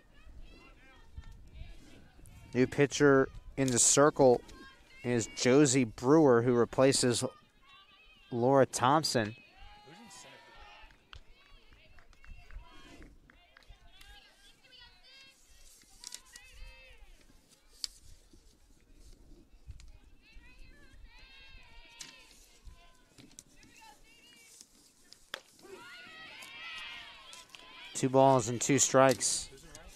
New pitcher in the circle is Josie Brewer, who replaces Laura Thompson. Two balls and two strikes.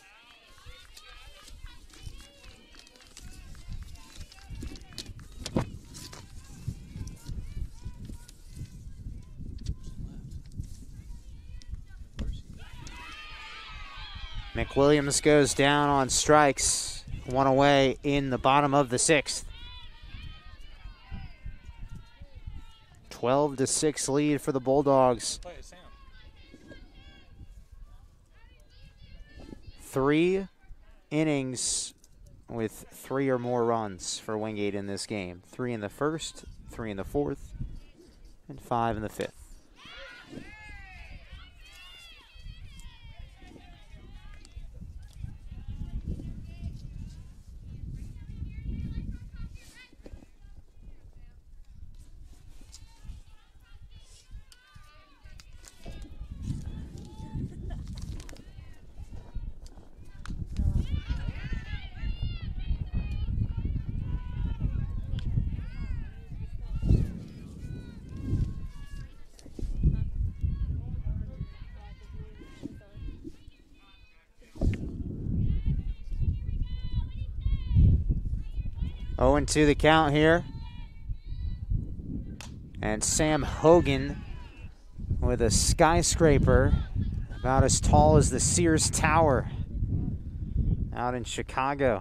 McWilliams goes down on strikes. One away in the bottom of the sixth. twelve to six lead for the Bulldogs. Three innings with three or more runs for Wingate in this game. Three in the first, three in the fourth, and five in the fifth. oh and two the count here. And Sam Hogan with a skyscraper about as tall as the Sears Tower out in Chicago.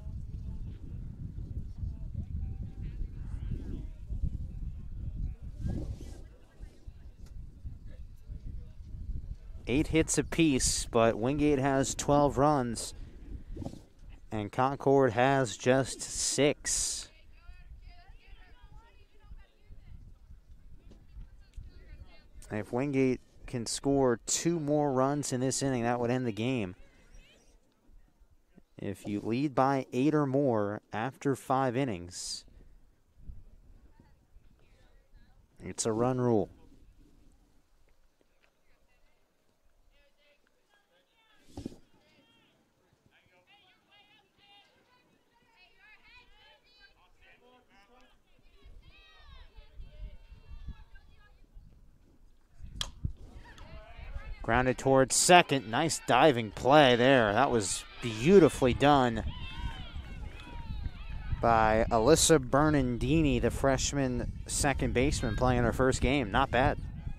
Eight hits apiece, but Wingate has twelve runs. And Concord has just six. And if Wingate can score two more runs in this inning, that would end the game. If you lead by eight or more after five innings, it's a run rule. Grounded towards second. Nice diving play there. That was beautifully done by Alyssa Bernardini, the freshman second baseman playing her first game. Not bad.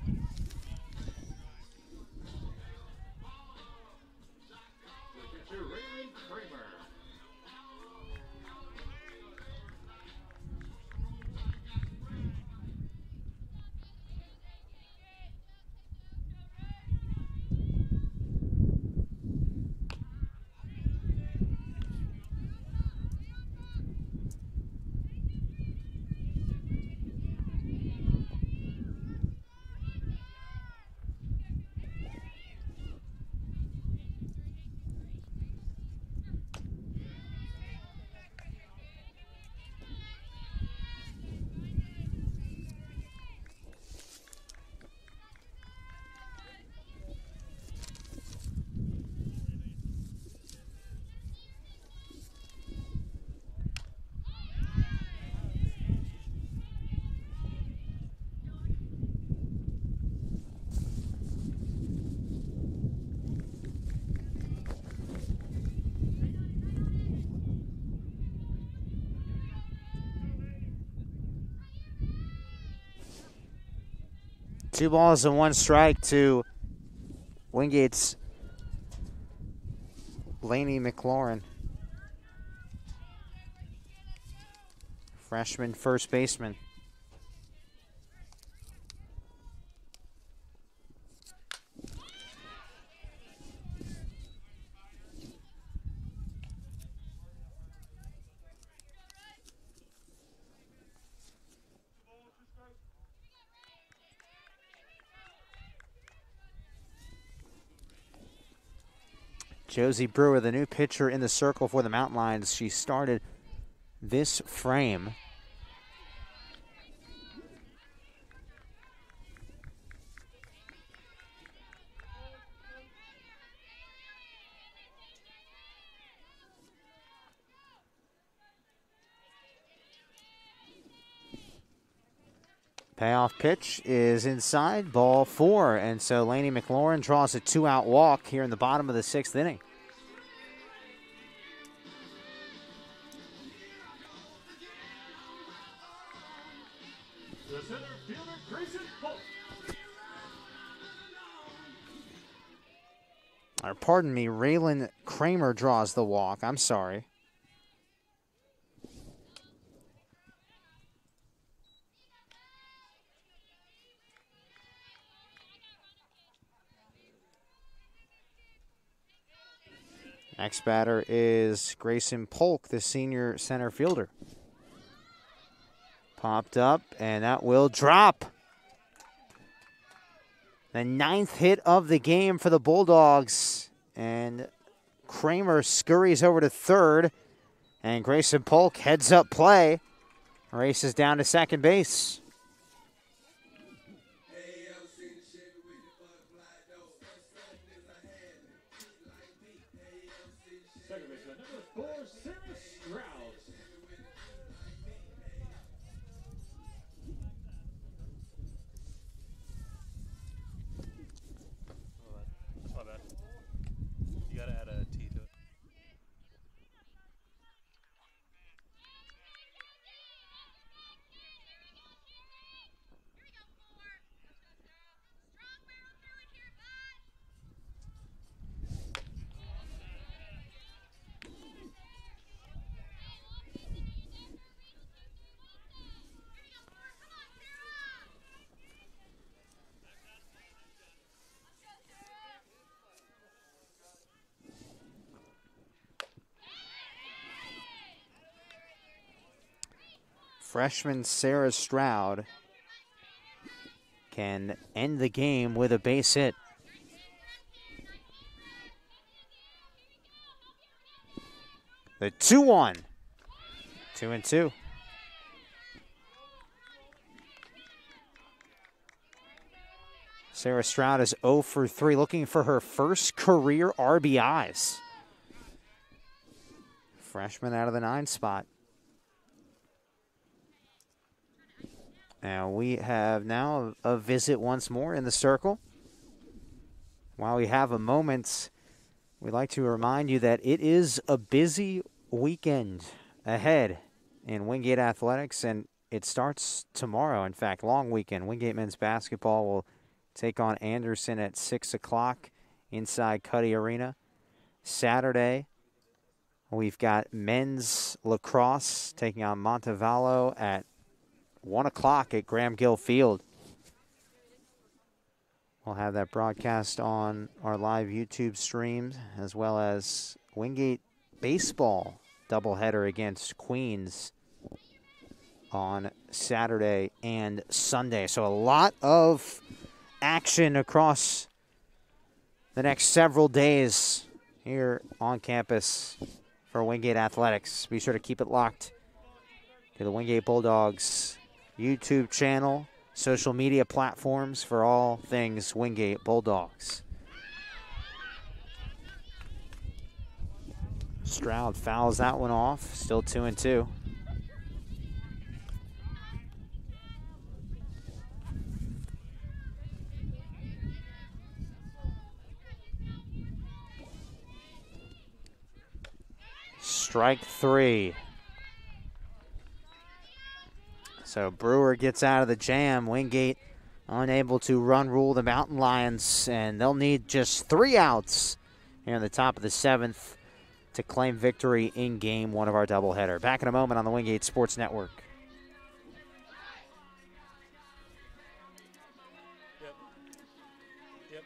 Two balls and one strike to Wingate's Lainey McLaurin. Freshman first baseman. Josie Brewer, the new pitcher in the circle for the Mountain Lions. She started this frame. Payoff pitch is inside, ball four. And so Laney McLaurin draws a two-out walk here in the bottom of the sixth inning. The center fielder, Grayson Polk. Or pardon me, Raylan Kramer draws the walk. I'm sorry. Next batter is Grayson Polk, the senior center fielder. Popped up, and that will drop. The ninth hit of the game for the Bulldogs. And Kramer scurries over to third, and Grayson Polk heads up play, races down to second base. Second baseman, number four, Sarah Stroud. Oh, that's my bad. You gotta add a T to it. Freshman Sarah Stroud can end the game with a base hit. The two one. Two and two. Sarah Stroud is oh for three, looking for her first career R B Is. Freshman out of the nine spot. Now we have now a visit once more in the circle. While we have a moment, we'd like to remind you that it is a busy weekend ahead in Wingate Athletics, and it starts tomorrow. In fact, long weekend. Wingate men's basketball will take on Anderson at six o'clock inside Cuddy Arena. Saturday, we've got men's lacrosse taking on Montevallo at one o'clock at Graham Gill Field. We'll have that broadcast on our live YouTube streams, as well as Wingate baseball doubleheader against Queens on Saturday and Sunday. So a lot of action across the next several days here on campus for Wingate Athletics. Be sure to keep it locked to the Wingate Bulldogs YouTube channel, social media platforms for all things Wingate Bulldogs. Stroud fouls that one off, still two and two. Strike three. So Brewer gets out of the jam. Wingate unable to run rule the Mountain Lions, and they'll need just three outs here in the top of the seventh to claim victory in game one of our doubleheader. Back in a moment on the Wingate Sports Network. Yep. Yep.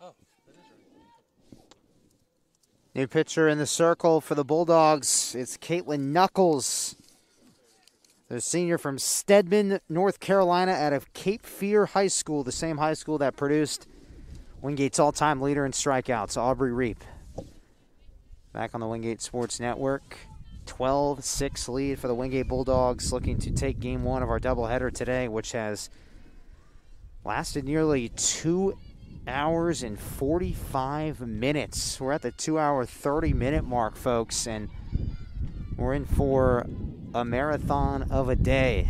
Oh, that is right. New pitcher in the circle for the Bulldogs. It's Caitlin Knuckles. The senior from Stedman, North Carolina, out of Cape Fear High School, the same high school that produced Wingate's all-time leader in strikeouts, Aubrey Reap. Back on the Wingate Sports Network. twelve six lead for the Wingate Bulldogs, looking to take game one of our doubleheader today, which has lasted nearly two hours and forty-five minutes. We're at the two-hour, thirty-minute mark, folks, and we're in for a marathon of a day.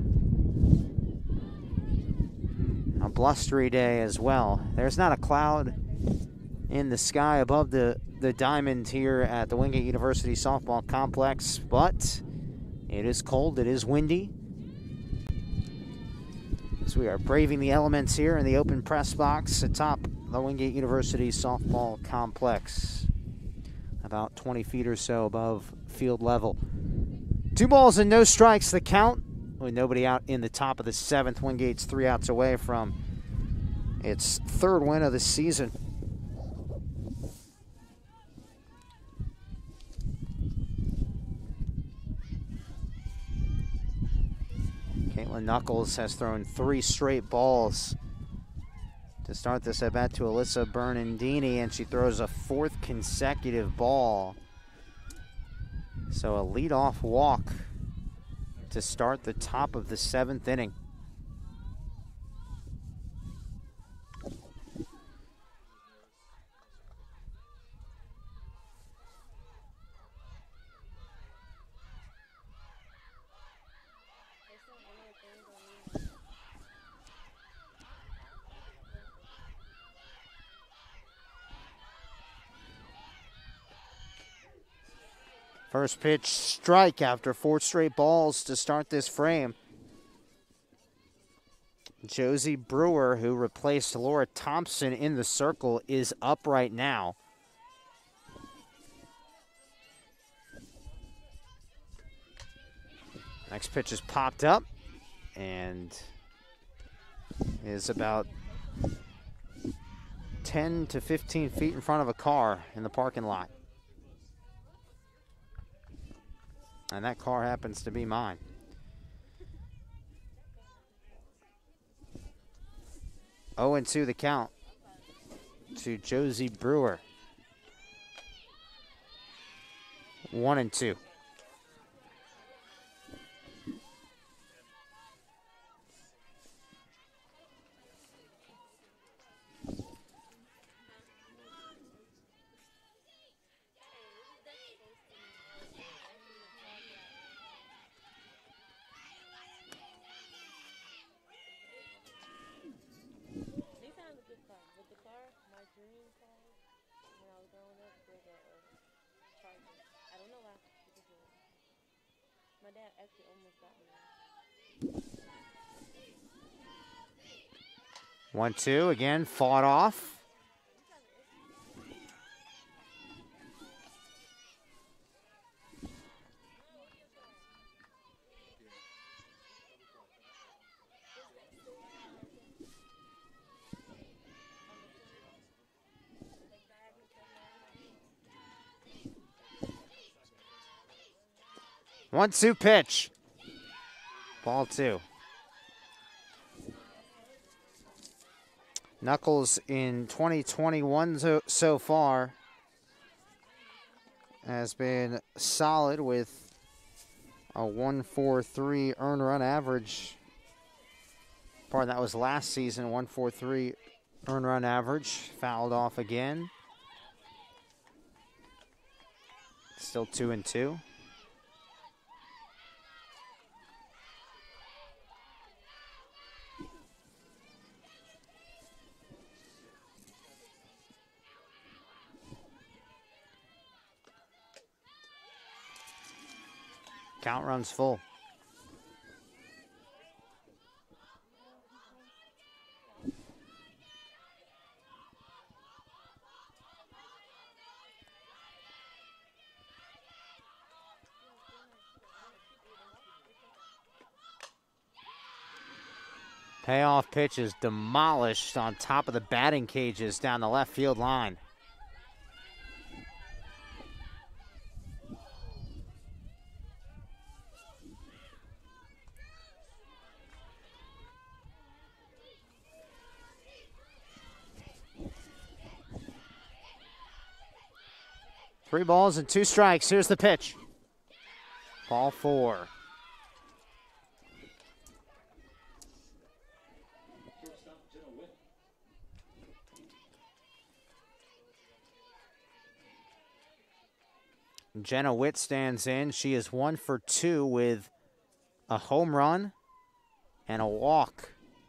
A blustery day as well. There's not a cloud in the sky above the, the diamond here at the Wingate University Softball Complex, but it is cold, it is windy. So we are braving the elements here in the open press box atop the Wingate University Softball Complex. About twenty feet or so above field level. Two balls and no strikes, the count, with nobody out in the top of the seventh. Wingate's three outs away from its third win of the season. Caitlin Knuckles has thrown three straight balls to start this at bat to Alyssa Bernardini, and she throws a fourth consecutive ball. So a leadoff walk to start the top of the seventh inning. First pitch strike after four straight balls to start this frame. Josie Brewer, who replaced Laura Thompson in the circle, is up right now. Next pitch is popped up and is about ten to fifteen feet in front of a car in the parking lot. And that car happens to be mine. oh and two the count to Josie Brewer. one and two. One, two, again, fought off. One, two pitch. Ball two. Knuckles in twenty twenty-one so, so far has been solid with a one forty-three earned run average. Pardon, that was last season, one forty-three earned run average. Fouled off again. Still two and two. Count runs full. Payoff pitch is demolished on top of the batting cages down the left field line. Three balls and two strikes. Here's the pitch. Ball four. Jenna Witt stands in. She is one for two with a home run and a walk.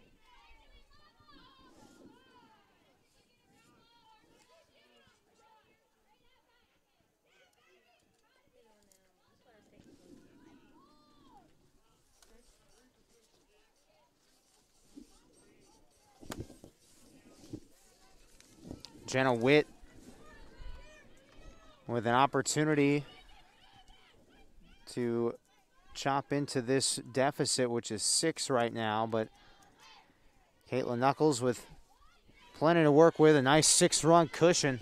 Jenna Witt with an opportunity to chop into this deficit, which is six right now, but Caitlin Knuckles with plenty to work with, a nice six-run cushion.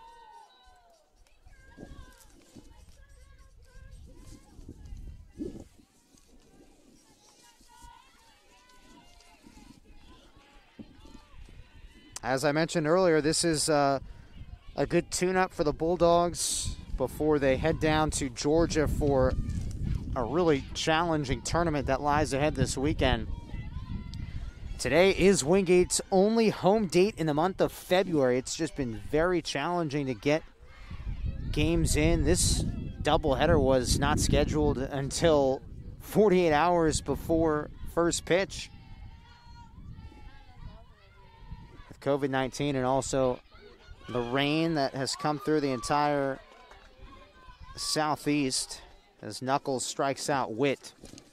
As I mentioned earlier, this is uh, a good tune-up for the Bulldogs before they head down to Georgia for a really challenging tournament that lies ahead this weekend. Today is Wingate's only home date in the month of February. It's just been very challenging to get games in. This doubleheader was not scheduled until forty-eight hours before first pitch. COVID nineteen and also the rain that has come through the entire southeast as Knuckles strikes out Witt.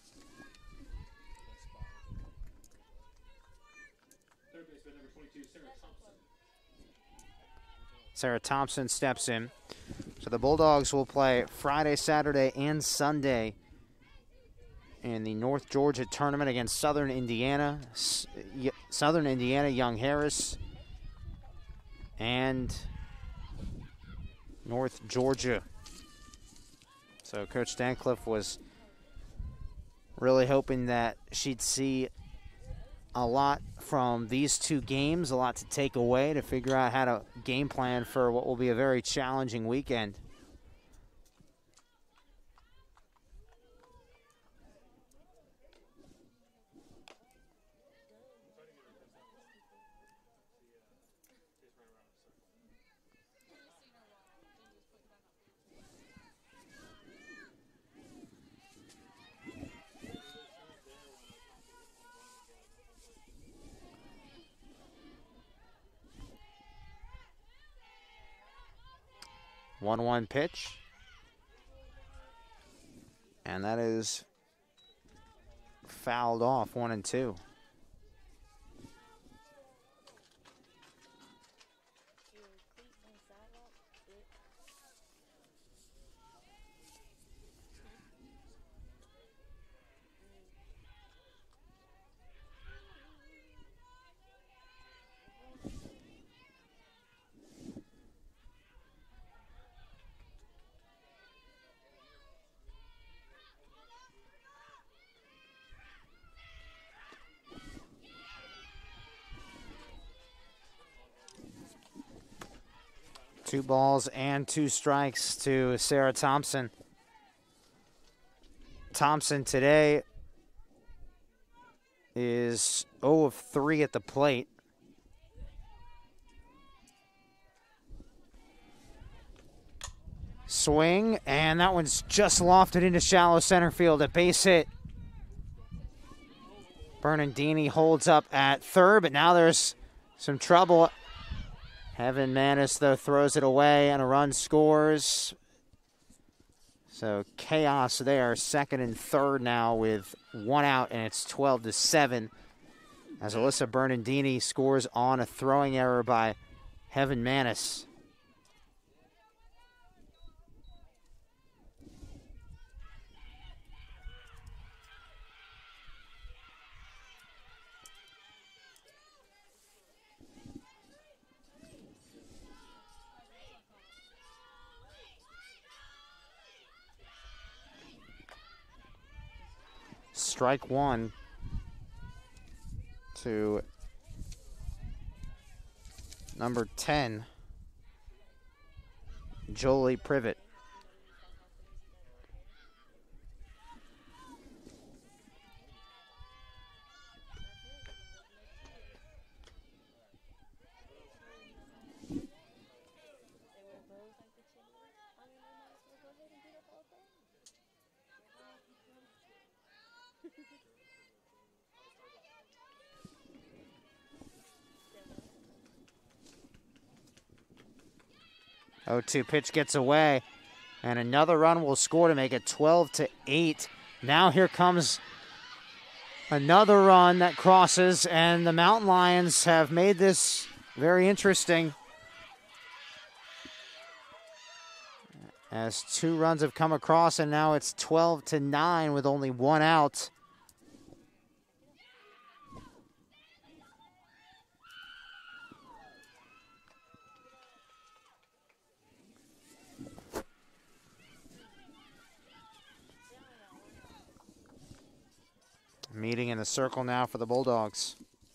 Third baseman number twenty-two, Sarah Thompson. Sarah Thompson steps in. So the Bulldogs will play Friday, Saturday, and Sunday in the North Georgia tournament against Southern Indiana. Southern Indiana, Young Harris, and North Georgia. So Coach Stancliffe was really hoping that she'd see a lot from these two games, a lot to take away to figure out how to game plan for what will be a very challenging weekend. one one pitch. And that is fouled off, one and two. Two balls and two strikes to Sarah Thompson. Thompson today is zero of three at the plate. Swing, and that one's just lofted into shallow center field. A base hit. Bernardini holds up at third, but now there's some trouble. Evan Manis, though, throws it away, and a run scores. So chaos there, second and third now with one out, and it's twelve to seven. As Alyssa Bernardini scores on a throwing error by Evan Manis. strike one to number ten, Jolie Privet. oh two pitch gets away, and another run will score to make it twelve to eight. Now here comes another run that crosses, and the Mountain Lions have made this very interesting, as two runs have come across, and now it's twelve to nine with only one out. Meeting in the circle now for the Bulldogs.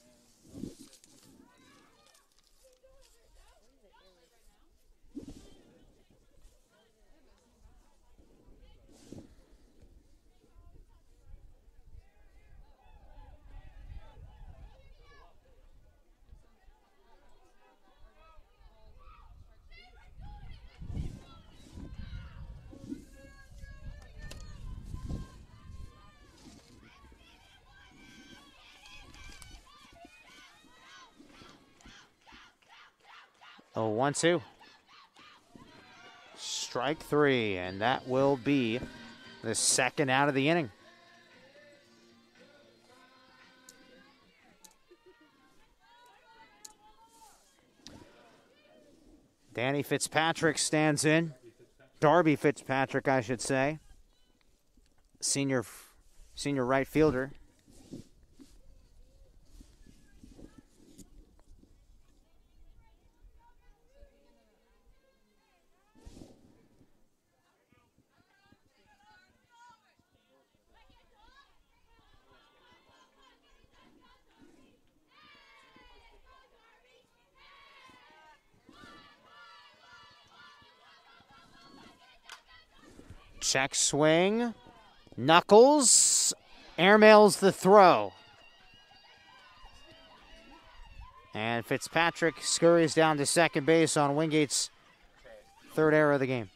Oh, one, two. Strike three, and that will be the second out of the inning. Danny Fitzpatrick stands in. Darby Fitzpatrick, I should say. Senior, senior right fielder. Check swing. Knuckles. Airmails the throw. And Fitzpatrick scurries down to second base on Wingate's third error of the game.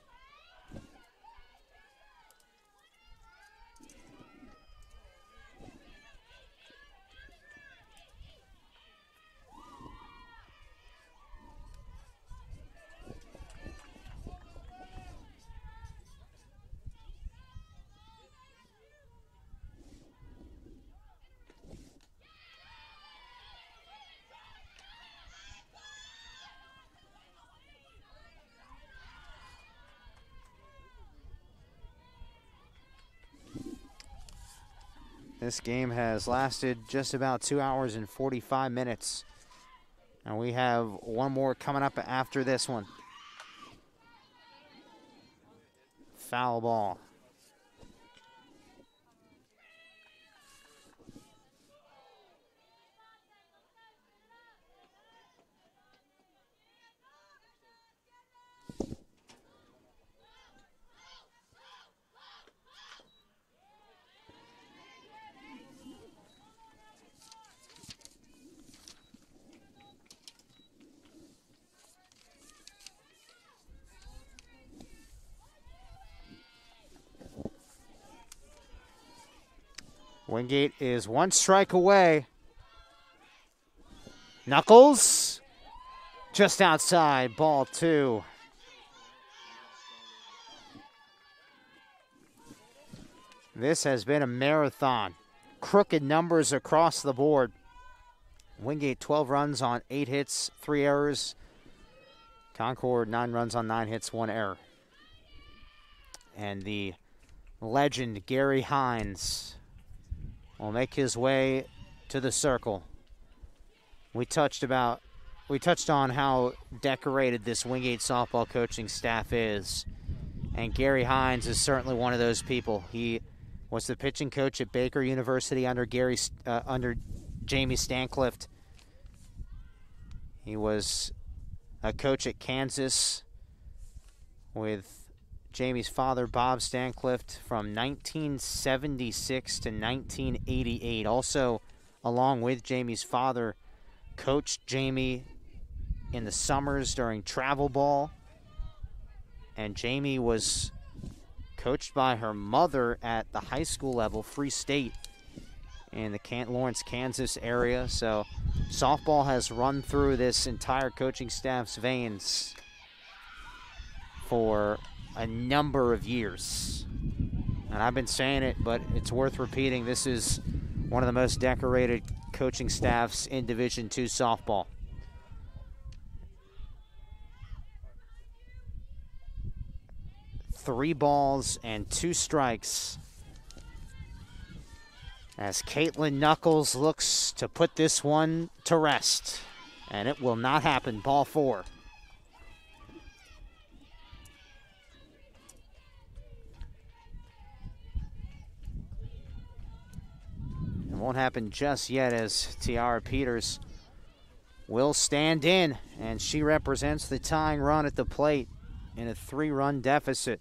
This game has lasted just about two hours and forty-five minutes. And we have one more coming up after this one. Foul ball. Wingate is one strike away. Knuckles, just outside, ball two. This has been a marathon. Crooked numbers across the board. Wingate twelve runs on eight hits, three errors. Concord nine runs on nine hits, one error. And the legend Gary Hines will make his way to the circle. We touched about, we touched on how decorated this Wingate softball coaching staff is, and Gary Hines is certainly one of those people. He was the pitching coach at Baker University under Gary uh, under Jamie Stanclift. He was a coach at Kansas with Jamie's father, Bob Stanclift, from nineteen seventy-six to nineteen eighty-eight. Also, along with Jamie's father, coached Jamie in the summers during travel ball. And Jamie was coached by her mother at the high school level, Free State, in the Can- Lawrence, Kansas area. So softball has run through this entire coaching staff's veins for a number of years. And I've been saying it, but it's worth repeating. This is one of the most decorated coaching staffs in Division two softball. Three balls and two strikes as Caitlin Knuckles looks to put this one to rest. And it will not happen. Ball four. It won't happen just yet, as Tiara Peters will stand in, and she represents the tying run at the plate in a three-run deficit.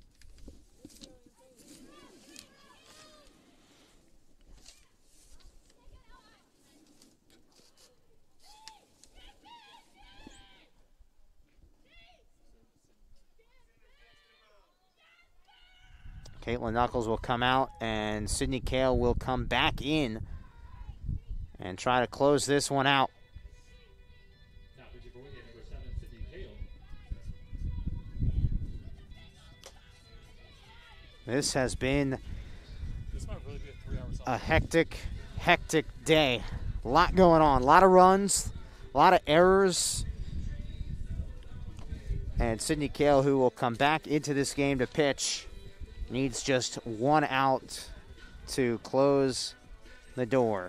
Caitlin Knuckles will come out, and Sydney Kale will come back in and try to close this one out. Now, pitching for Wingate, number seven, Sydney Kale. This has been This might really be a three-hour a song. hectic, hectic day. A lot going on. A lot of runs, a lot of errors. And Sydney Kale, who will come back into this game to pitch, needs just one out to close the door.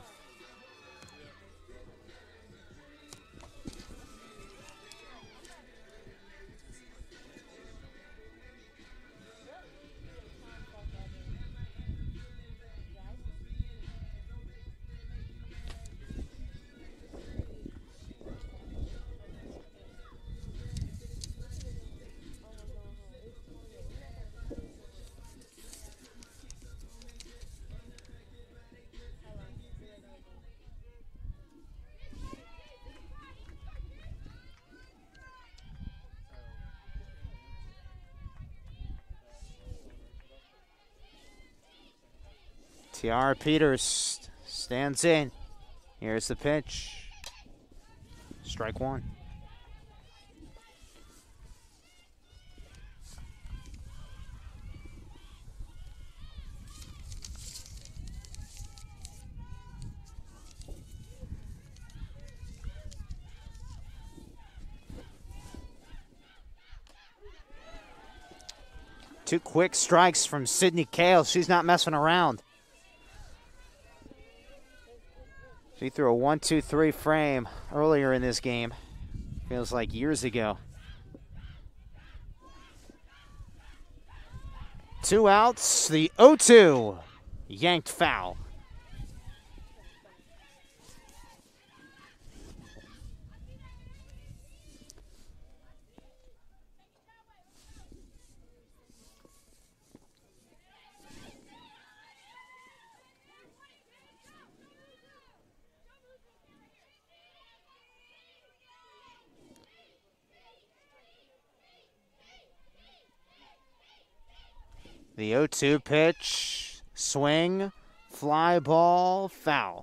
Tiara Peters stands in. Here's the pitch. Strike one. Two quick strikes from Sydney Kale. She's not messing around. She threw a one two three frame earlier in this game. Feels like years ago. Two outs. The oh two. Yanked foul. The oh two pitch, swing, fly ball, foul.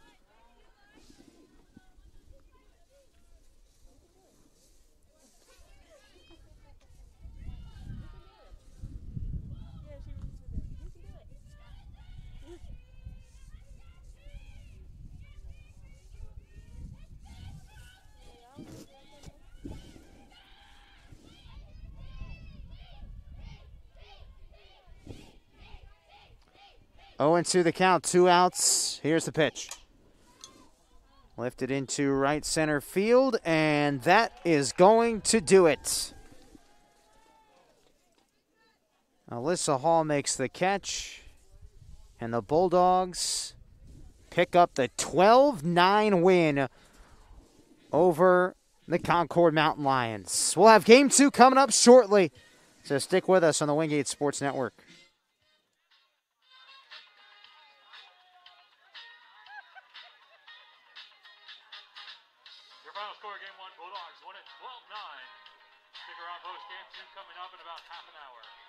oh and two the count, two outs. Here's the pitch. Lifted into right center field, and that is going to do it. Alyssa Hall makes the catch, And the Bulldogs pick up the twelve nine win over the Concord Mountain Lions. We'll have game two coming up shortly, so stick with us on the Wingate Sports Network. Your final score, game one, Bulldogs won it twelve nine. Stick around, post game two coming up in about half an hour.